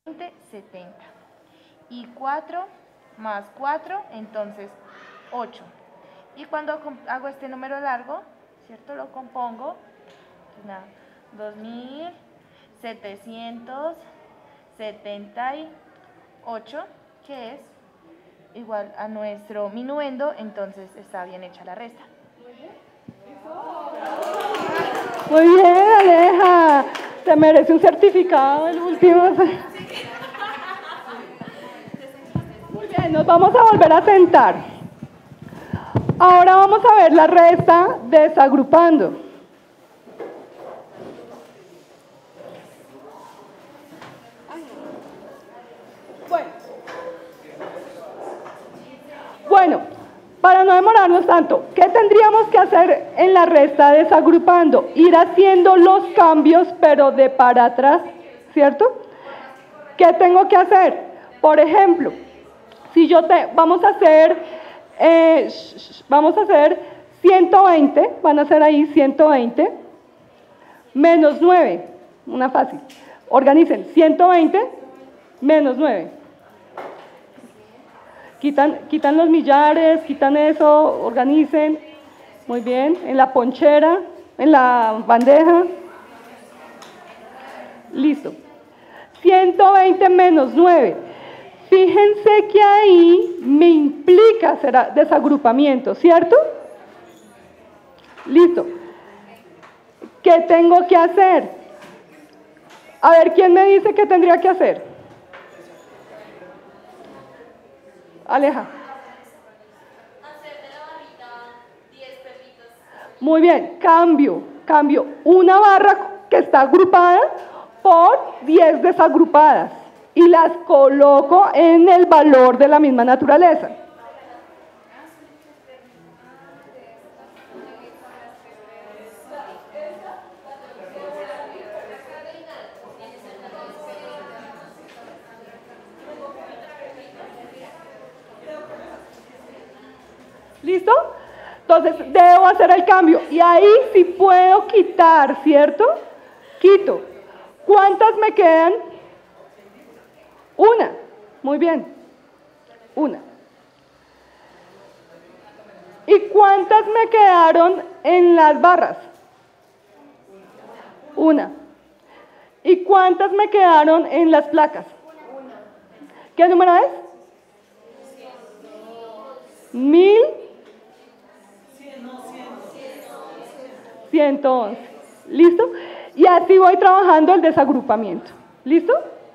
veinte, setenta. Y cuatro más cuatro, entonces ocho. Y cuando hago este número largo, ¿cierto? Lo compongo, pues nada, dos mil setecientos setenta y ocho, que es igual a nuestro minuendo, entonces está bien hecha la resta.
Muy bien, Aleja. Te merece un certificado el último. Muy bien, nos vamos a volver a sentar. Ahora vamos a ver la resta desagrupando. Bueno. Bueno, para no demorarnos tanto, ¿qué tendríamos que hacer en la resta desagrupando? Ir haciendo los cambios, pero de para atrás, ¿cierto? ¿Qué tengo que hacer? Por ejemplo, si yo te, vamos a hacer, eh, vamos a hacer ciento veinte, van a ser ahí ciento veinte, menos nueve, una fácil. Organicen, ciento veinte menos nueve. Quitan, quitan los millares, quitan eso, organicen. Muy bien, en la ponchera, en la bandeja. Listo. ciento veinte menos nueve. Fíjense que ahí me implica hacer desagrupamiento, ¿cierto? Listo. ¿Qué tengo que hacer? A ver, ¿quién me dice qué tendría que hacer? Aleja.
Hacer de la barrita diez perritos.
Muy bien, cambio, cambio una barra que está agrupada por diez desagrupadas y las coloco en el valor de la misma naturaleza. ¿Listo? Entonces, debo hacer el cambio. Y ahí sí puedo quitar, ¿cierto? Quito. ¿Cuántas me quedan? Una. Muy bien. Una. ¿Y cuántas me quedaron en las barras? Una. ¿Y cuántas me quedaron en las placas? ¿Qué número es? Mil. ciento once. ¿Listo? Y así voy trabajando el desagrupamiento. ¿Listo?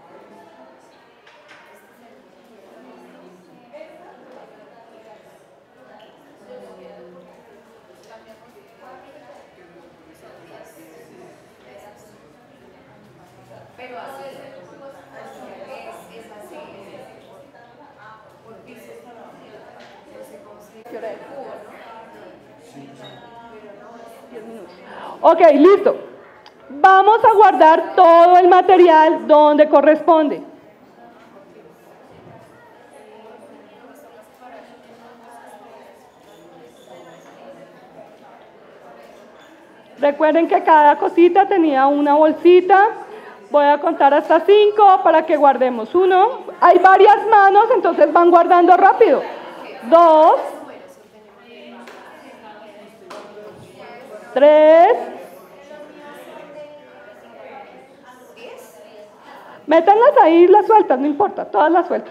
Ok, listo. Vamos a guardar todo el material donde corresponde. Recuerden que cada cosita tenía una bolsita. Voy a contar hasta cinco para que guardemos uno. Hay varias manos, entonces van guardando rápido. Dos. Tres. Métanlas ahí, las sueltas, no importa, todas las sueltas.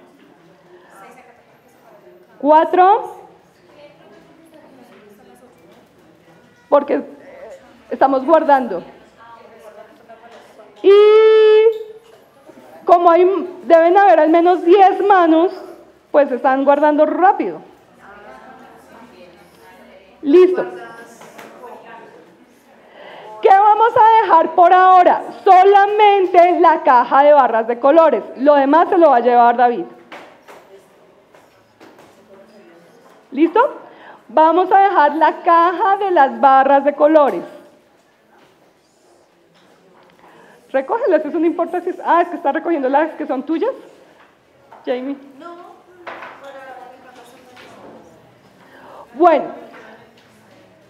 Cuatro. Porque estamos guardando. Y como hay, deben haber al menos diez manos, pues están guardando rápido. Listo. ¿Qué vamos a dejar por ahora? Solamente la caja de barras de colores. Lo demás se lo va a llevar David. ¿Listo? Vamos a dejar la caja de las barras de colores. Recógelas, eso no importa si es... Ah, es que está recogiendo las que son tuyas. Jamie.
No.
Bueno.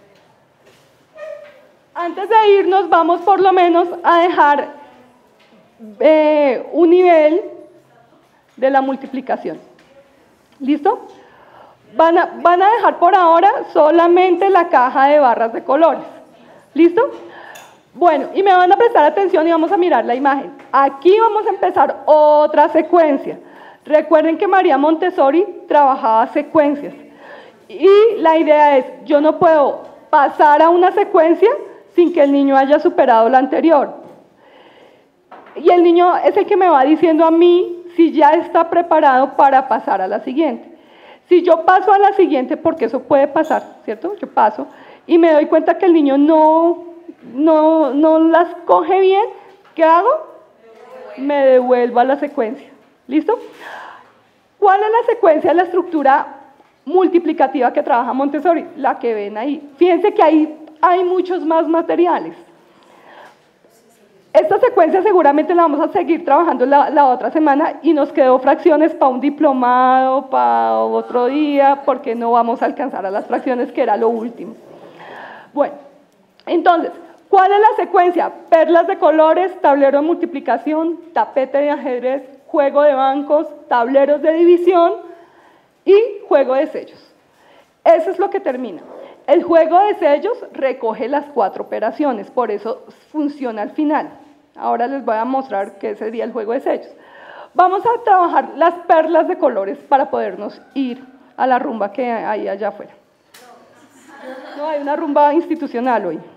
Antes de irnos, vamos por lo menos a dejar eh, un nivel de la multiplicación. ¿Listo? Van a, van a dejar por ahora solamente la caja de barras de colores. ¿Listo? Bueno, y me van a prestar atención y vamos a mirar la imagen. Aquí vamos a empezar otra secuencia. Recuerden que María Montessori trabajaba secuencias. Y la idea es, yo no puedo pasar a una secuencia sin que el niño haya superado la anterior. Y el niño es el que me va diciendo a mí si ya está preparado para pasar a la siguiente. Si yo paso a la siguiente, porque eso puede pasar, ¿cierto? Yo paso y me doy cuenta que el niño no, no, no las coge bien, ¿qué hago? Me devuelvo a la secuencia. ¿Listo? ¿Cuál es la secuencia de la estructura multiplicativa que trabaja Montessori? La que ven ahí. Fíjense que ahí hay muchos más materiales. Esta secuencia seguramente la vamos a seguir trabajando la, la otra semana y nos quedó fracciones para un diplomado, para otro día, porque no vamos a alcanzar a las fracciones, que era lo último. Bueno, entonces, ¿cuál es la secuencia? Perlas de colores, tablero de multiplicación, tapete de ajedrez, juego de bancos, tableros de división y juego de sellos. Eso es lo que termina. El juego de sellos recoge las cuatro operaciones, por eso funciona al final. Ahora les voy a mostrar qué sería el juego de sellos. Vamos a trabajar las perlas de colores para podernos ir a la rumba que hay allá afuera. No, hay una rumba institucional hoy.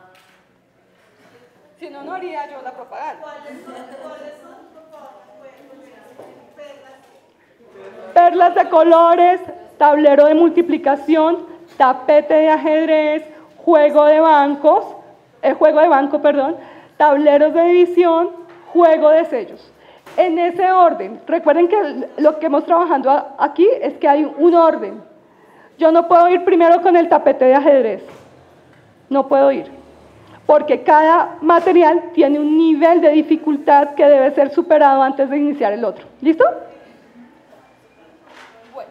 Si no, no haría yo la propaganda.
¿Cuáles son? ¿Cuáles son? Perlas.
Perlas de colores, tablero de multiplicación, tapete de ajedrez, juego de bancos, eh, juego de banco, perdón, tableros de división, juego de sellos. En ese orden, recuerden que lo que hemos trabajando aquí es que hay un orden. Yo no puedo ir primero con el tapete de ajedrez, no puedo ir, porque cada material tiene un nivel de dificultad que debe ser superado antes de iniciar el otro. ¿Listo? Bueno,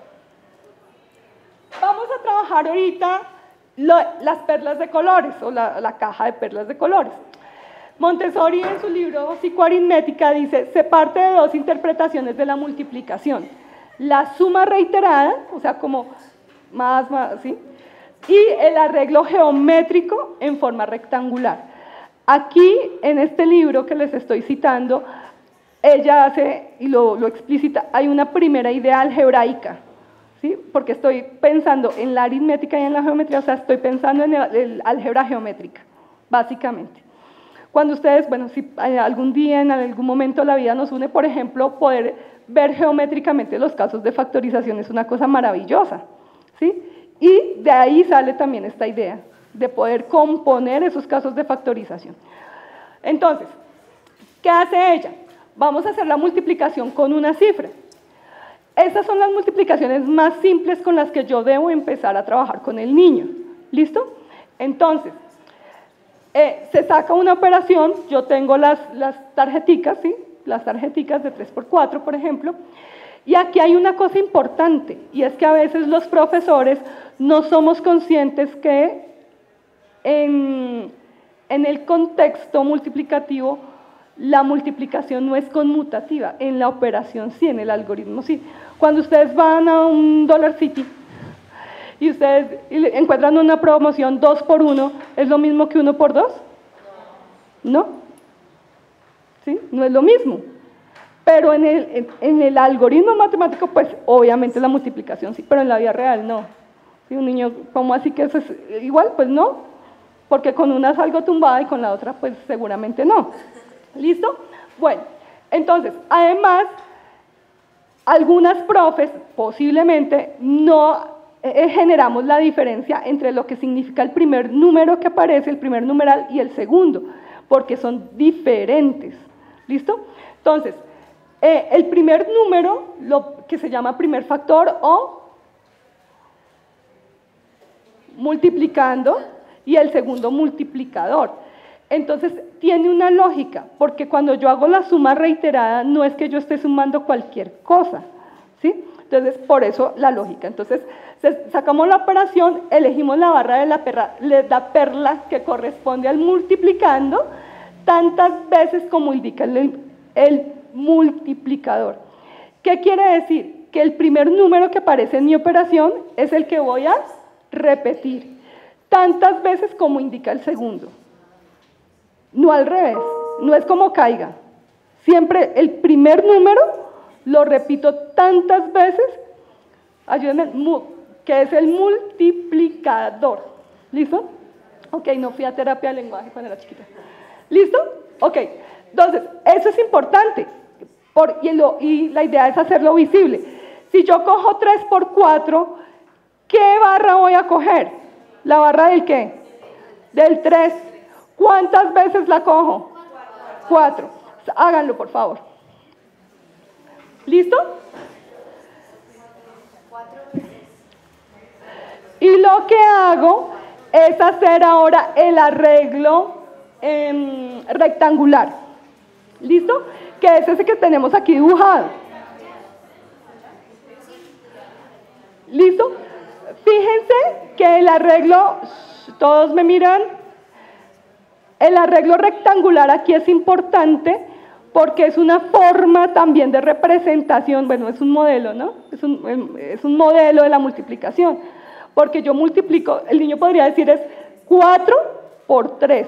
vamos a trabajar ahorita lo, las perlas de colores, o la, la caja de perlas de colores. Montessori en su libro Psicoaritmética dice, se parte de dos interpretaciones de la multiplicación. La suma reiterada, o sea, como más, más, ¿sí? Y el arreglo geométrico en forma rectangular. Aquí, en este libro que les estoy citando, ella hace, y lo, lo explícita, hay una primera idea algebraica, ¿sí? Porque estoy pensando en la aritmética y en la geometría, o sea, estoy pensando en el, el álgebra geométrica, básicamente. Cuando ustedes, bueno, si algún día, en algún momento la vida nos une, por ejemplo, poder ver geométricamente los casos de factorización es una cosa maravillosa, ¿sí? Y de ahí sale también esta idea de poder componer esos casos de factorización. Entonces, ¿qué hace ella? Vamos a hacer la multiplicación con una cifra. Esas son las multiplicaciones más simples con las que yo debo empezar a trabajar con el niño. ¿Listo? Entonces, eh, se saca una operación, yo tengo las, las tarjeticas, ¿sí? Las tarjeticas de tres por cuatro, por ejemplo, y aquí hay una cosa importante, y es que a veces los profesores no somos conscientes que en, en el contexto multiplicativo la multiplicación no es conmutativa, en la operación sí, en el algoritmo sí. Cuando ustedes van a un Dollar City y ustedes encuentran una promoción dos por uno, ¿es lo mismo que uno por dos? No. ¿Sí? No es lo mismo. Pero en el, en, en el algoritmo matemático, pues obviamente la multiplicación sí, pero en la vida real no. ¿Sí? Un niño, ¿cómo así que eso es igual? Pues no, porque con una salgo tumbada y con la otra pues seguramente no. ¿Listo? Bueno, entonces, además, algunas profes posiblemente no eh, generamos la diferencia entre lo que significa el primer número que aparece, el primer numeral y el segundo, porque son diferentes. ¿Listo? Entonces, eh, el primer número, lo que se llama primer factor o multiplicando, y el segundo multiplicador. Entonces, tiene una lógica, porque cuando yo hago la suma reiterada, no es que yo esté sumando cualquier cosa, ¿sí? Entonces, por eso la lógica. Entonces, sacamos la operación, elegimos la barra de la perla, la perla que corresponde al multiplicando, tantas veces como indica el, el multiplicador. ¿Qué quiere decir? Que el primer número que aparece en mi operación es el que voy a repetir tantas veces como indica el segundo. No al revés, no es como caiga. Siempre el primer número lo repito tantas veces, ayúdenme, que es el multiplicador. ¿Listo? Ok, no fui a terapia de lenguaje cuando era chiquita. ¿Listo? Ok, entonces, eso es importante. Por, y, lo, y la idea es hacerlo visible. Si yo cojo tres por cuatro, ¿qué barra voy a coger? ¿La barra del qué? Del tres. ¿Cuántas veces la cojo? cuatro. Háganlo, por favor. ¿Listo? Y lo que hago es hacer ahora el arreglo eh, rectangular. ¿Listo? Que es ese que tenemos aquí dibujado. ¿Listo? Fíjense que el arreglo, todos me miran, el arreglo rectangular aquí es importante porque es una forma también de representación, bueno, es un modelo, ¿no? Es un, es un modelo de la multiplicación, porque yo multiplico, el niño podría decir es cuatro por tres.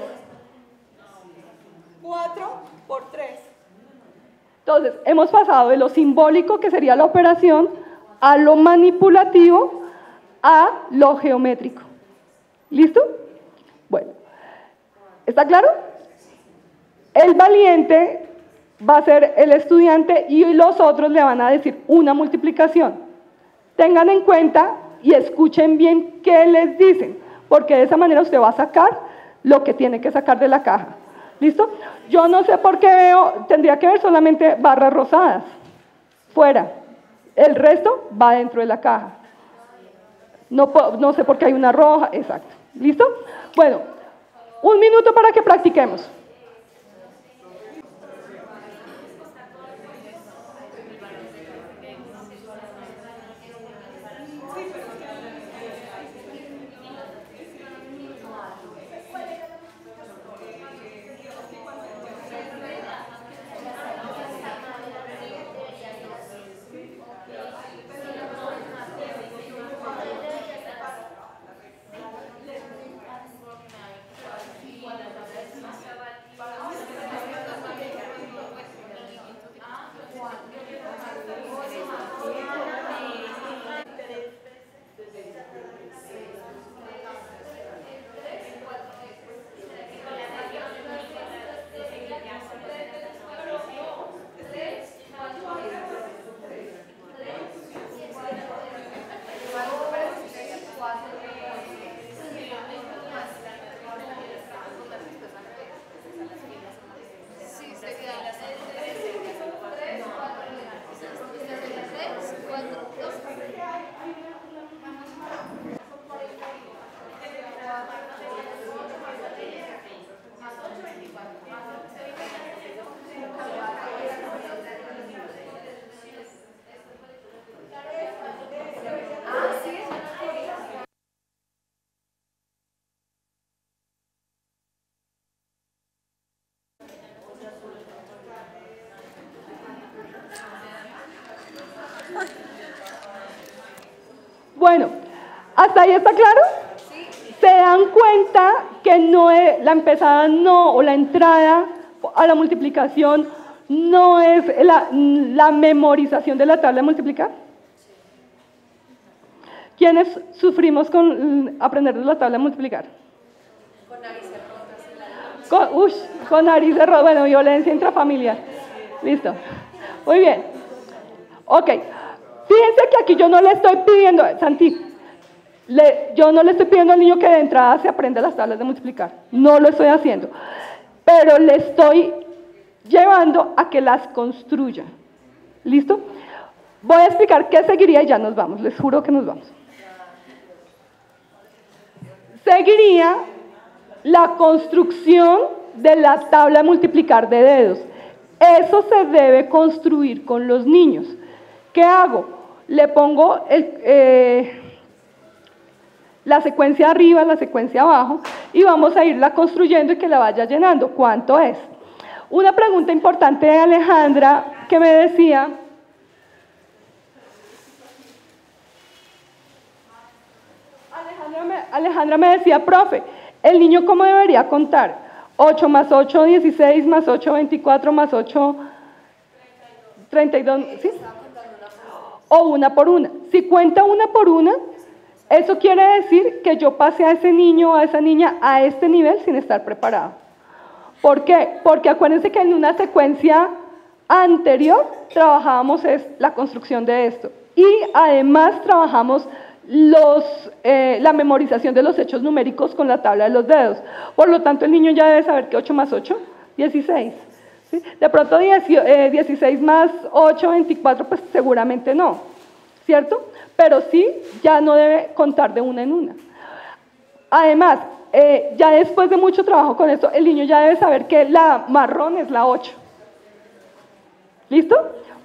cuatro por tres. Entonces, hemos pasado de lo simbólico, que sería la operación, a lo manipulativo, a lo geométrico. ¿Listo? Bueno, ¿está claro? El valiente va a ser el estudiante y los otros le van a decir una multiplicación. Tengan en cuenta y escuchen bien qué les dicen, porque de esa manera usted va a sacar lo que tiene que sacar de la caja. ¿Listo? Yo no sé por qué veo, tendría que ver solamente barras rosadas, fuera. El resto va dentro de la caja. No, no sé por qué hay una roja, exacto. ¿Listo? Bueno, un minuto para que practiquemos. Bueno, ¿hasta ahí está claro? Sí. Se dan cuenta que no es, la empezada no, o la entrada a la multiplicación no es la, la memorización de la tabla de multiplicar. ¿Quiénes sufrimos con aprender la tabla de multiplicar?
Con narices rotas.
Con, uy, con narices rotas, bueno, violencia intrafamiliar. Listo. Muy bien. Ok. Fíjense que aquí yo no le estoy pidiendo, Santi, le, yo no le estoy pidiendo al niño que de entrada se aprenda las tablas de multiplicar. No lo estoy haciendo. Pero le estoy llevando a que las construya. ¿Listo? Voy a explicar qué seguiría y ya nos vamos. Les juro que nos vamos. Seguiría la construcción de la tabla de multiplicar de dedos. Eso se debe construir con los niños. ¿Qué hago? Le pongo el, eh, la secuencia arriba, la secuencia abajo y vamos a irla construyendo y que la vaya llenando. ¿Cuánto es? Una pregunta importante de Alejandra que me decía, Alejandra me, Alejandra me decía, profe, ¿el niño cómo debería contar? ocho más ocho, dieciséis, más ocho, veinticuatro, más ocho, treinta y dos, ¿sí? O una por una. Si cuenta una por una, eso quiere decir que yo pasé a ese niño o a esa niña a este nivel sin estar preparado. ¿Por qué? Porque acuérdense que en una secuencia anterior trabajábamos es la construcción de esto y además trabajamos los, eh, la memorización de los hechos numéricos con la tabla de los dedos. Por lo tanto, el niño ya debe saber que ocho más ocho, dieciséis. ¿Sí? De pronto dieciséis más ocho, veinticuatro, pues seguramente no, ¿cierto? Pero sí, ya no debe contar de una en una. Además, eh, ya después de mucho trabajo con esto, el niño ya debe saber que la marrón es la ocho. ¿Listo?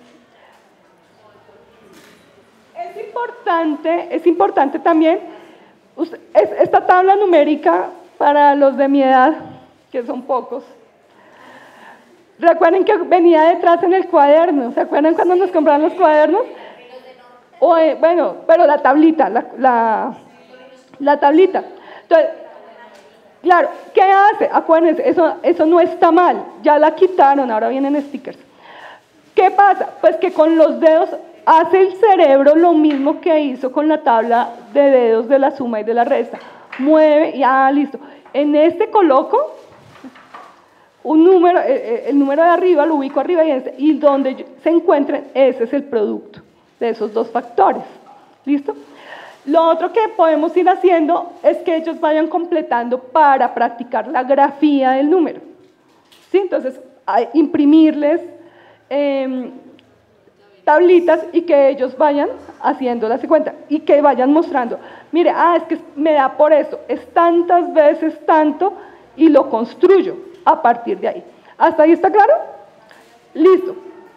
Es importante, es importante también, es, esta tabla numérica para los de mi edad, que son pocos. Recuerden que venía detrás en el cuaderno, ¿se acuerdan cuando nos compraron los cuadernos? O, eh, bueno, pero la tablita, la, la, la tablita. Entonces, claro, ¿qué hace? Acuérdense, eso, eso no está mal, ya la quitaron, ahora vienen stickers. ¿Qué pasa? Pues que con los dedos hace el cerebro lo mismo que hizo con la tabla de dedos de la suma y de la resta. Mueve y ah, listo. En este coloco un número, el número de arriba lo ubico arriba y, ese, y donde se encuentren, ese es el producto de esos dos factores. ¿Listo? Lo otro que podemos ir haciendo es que ellos vayan completando para practicar la grafía del número. ¿Sí? Entonces, imprimirles eh, tablitas y que ellos vayan haciendo la secuencia y que vayan mostrando, mire, ah, es que me da por esto, es tantas veces tanto y lo construyo a partir de ahí. ¿Hasta ahí está claro? Listo.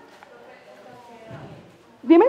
Dime.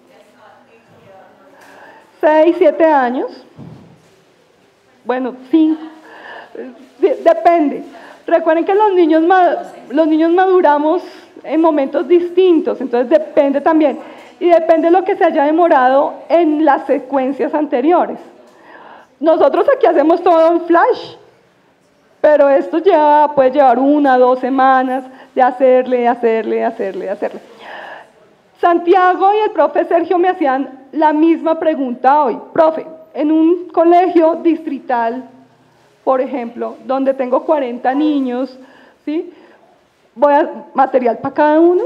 Seis, siete años. Bueno, cinco. Depende. Recuerden que los niños, los niños maduramos en momentos distintos, entonces depende también. Y depende de lo que se haya demorado en las secuencias anteriores. Nosotros aquí hacemos todo en flash, pero esto lleva, puede llevar una, dos semanas de hacerle, hacerle, hacerle, hacerle. Santiago y el profe Sergio me hacían la misma pregunta hoy. Profe, en un colegio distrital, por ejemplo, donde tengo cuarenta niños, ¿sí? Voy a material para cada uno.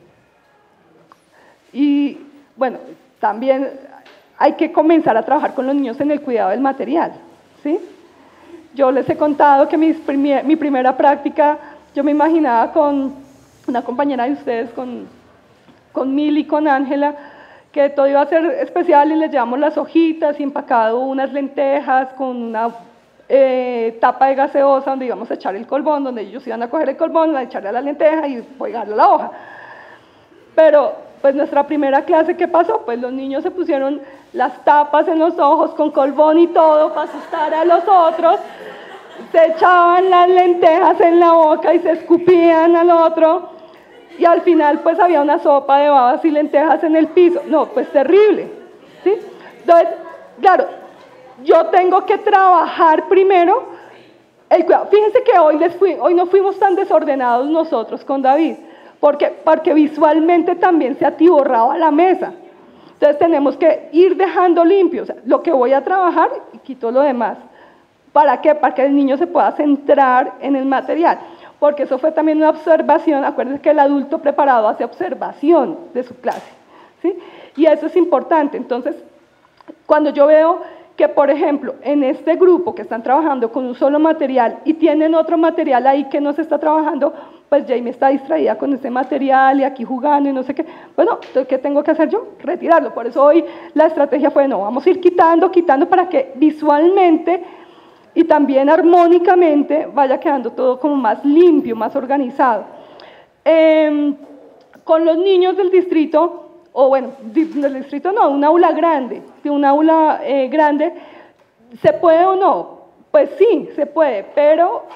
Y bueno, también hay que comenzar a trabajar con los niños en el cuidado del material, ¿sí? Yo les he contado que mis primer, mi primera práctica, yo me imaginaba con una compañera de ustedes, con, con Mili y con Ángela, que todo iba a ser especial y les llevamos las hojitas y empacado unas lentejas con una eh, tapa de gaseosa donde íbamos a echar el colbón, donde ellos iban a coger el colbón, a echarle a la lenteja y pegarle a la hoja. Pero, pues nuestra primera clase, ¿qué pasó? Pues los niños se pusieron las tapas en los ojos con colbón y todo para asustar a los otros, se echaban las lentejas en la boca y se escupían al otro, y al final pues había una sopa de babas y lentejas en el piso. No, pues terrible, ¿sí? Entonces, claro, yo tengo que trabajar primero el cuidado. Fíjense que hoy, les fui, hoy no fuimos tan desordenados nosotros con David, porque, porque visualmente también se atiborraba la mesa. Entonces tenemos que ir dejando limpio, o sea, lo que voy a trabajar y quito lo demás. ¿Para qué? Para que el niño se pueda centrar en el material, porque eso fue también una observación. Acuérdense que el adulto preparado hace observación de su clase, ¿sí? Y eso es importante. Entonces, cuando yo veo que, por ejemplo, en este grupo que están trabajando con un solo material y tienen otro material ahí que no se está trabajando, pues Jamie está distraída con ese material y aquí jugando y no sé qué. Bueno, entonces, ¿qué tengo que hacer yo? Retirarlo. Por eso hoy la estrategia fue, no, vamos a ir quitando, quitando para que visualmente y también armónicamente vaya quedando todo como más limpio, más organizado. Eh, con los niños del distrito, o bueno, del distrito no, un aula grande, de un aula eh, grande, ¿se puede o no? Pues sí, se puede, pero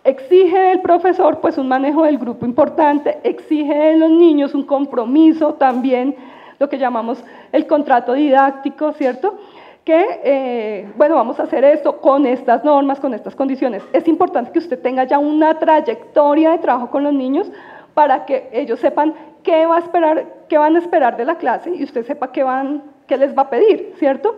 Exige del profesor pues un manejo del grupo importante, exige de los niños un compromiso también, lo que llamamos el contrato didáctico, ¿cierto? Que, eh, bueno, vamos a hacer esto con estas normas, con estas condiciones. Es importante que usted tenga ya una trayectoria de trabajo con los niños para que ellos sepan qué va a esperar, qué van a esperar de la clase y usted sepa qué, van, qué les va a pedir, ¿cierto?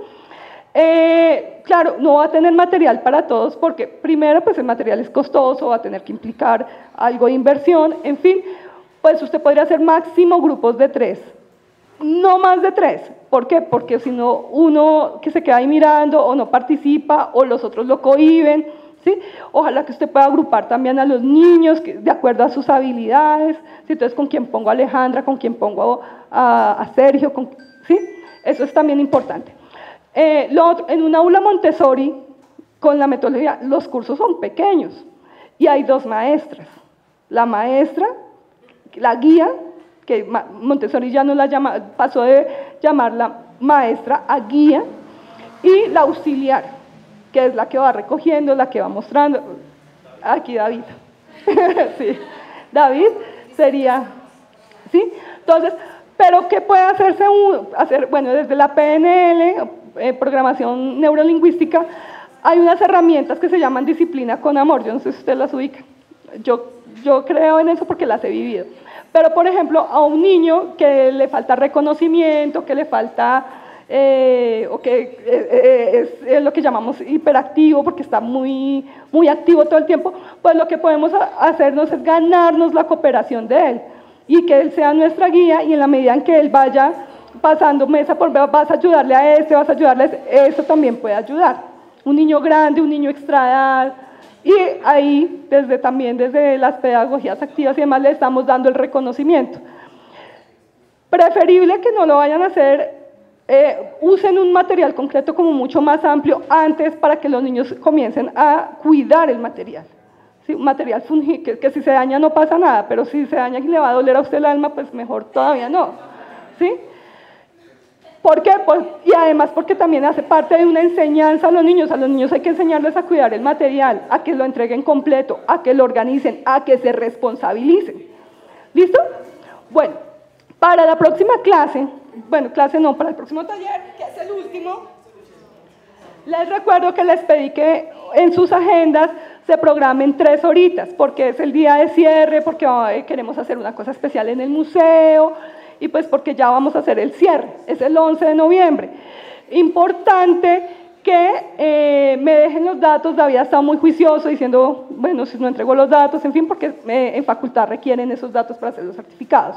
Eh, claro, no va a tener material para todos porque primero pues el material es costoso, va a tener que implicar algo de inversión, en fin, pues usted podría hacer máximo grupos de tres, no más de tres. ¿Por qué? Porque si no, uno que se queda ahí mirando o no participa o los otros lo cohíben, ¿sí? Ojalá que usted pueda agrupar también a los niños que, de acuerdo a sus habilidades, ¿sí? Entonces con quién pongo a Alejandra, con quién pongo a, a Sergio, con, ¿sí? Eso es también importante. Eh, lo otro, en un aula Montessori, con la metodología, los cursos son pequeños y hay dos maestras. La maestra, la guía, que Montessori ya no la llama, pasó de llamarla maestra a guía, y la auxiliar, que es la que va recogiendo, la que va mostrando. Aquí David. Sí, David sería, ¿sí? Entonces, ¿pero qué puede hacerse uno? Hacer, bueno, desde la P N L, eh, programación neurolingüística, hay unas herramientas que se llaman disciplina con amor. Yo no sé si ustedes las ubican. Yo, yo creo en eso porque las he vivido. Pero, por ejemplo, a un niño que le falta reconocimiento, que le falta, eh, o que eh, eh, es, es lo que llamamos hiperactivo, porque está muy, muy activo todo el tiempo, pues lo que podemos hacernos es ganarnos la cooperación de él, y que él sea nuestra guía, y en la medida en que él vaya pasando mesa por mesa, vas a ayudarle a este, vas a ayudarle a este, eso también puede ayudar. Un niño grande, un niño extra edad. Y ahí, desde, también desde las pedagogías activas y demás, le estamos dando el reconocimiento. Preferible que no lo vayan a hacer, eh, usen un material concreto como mucho más amplio antes para que los niños comiencen a cuidar el material. ¿Sí? Un material fungible, que, que si se daña no pasa nada, pero si se daña y le va a doler a usted el alma, pues mejor todavía no. ¿Sí? ¿Por qué? Pues, y además porque también hace parte de una enseñanza a los niños. A los niños hay que enseñarles a cuidar el material, a que lo entreguen completo, a que lo organicen, a que se responsabilicen. ¿Listo? Bueno, para la próxima clase, bueno, clase no, para el próximo taller, que es el último, les recuerdo que les pedí que en sus agendas se programen tres horitas, porque es el día de cierre, porque oh, queremos hacer una cosa especial en el museo, y pues porque ya vamos a hacer el cierre, es el once de noviembre. Importante que eh, me dejen los datos. David ha estado muy juicioso diciendo, bueno, si no entrego los datos, en fin, porque eh, en facultad requieren esos datos para hacer los certificados.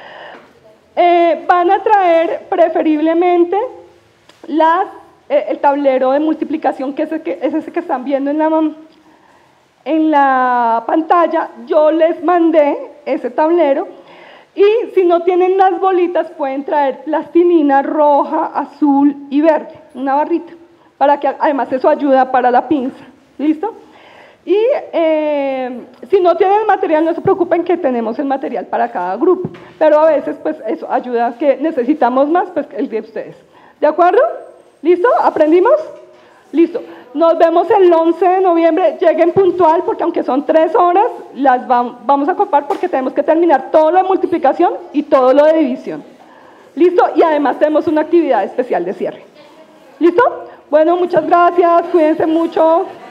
Eh, van a traer preferiblemente las, eh, el tablero de multiplicación, que es, el que es ese que están viendo en la, en la pantalla. Yo les mandé ese tablero. Y si no tienen las bolitas, pueden traer plastilina roja, azul y verde, una barrita, para que además eso ayuda para la pinza. ¿Listo? Y eh, si no tienen el material, no se preocupen que tenemos el material para cada grupo, pero a veces pues eso ayuda a que necesitamos más, pues el de ustedes. ¿De acuerdo? ¿Listo? ¿Aprendimos? Listo. Nos vemos el once de noviembre, lleguen puntual porque aunque son tres horas, las vamos a copar porque tenemos que terminar todo lo de multiplicación y todo lo de división. ¿Listo? Y además tenemos una actividad especial de cierre. ¿Listo? Bueno, muchas gracias, cuídense mucho.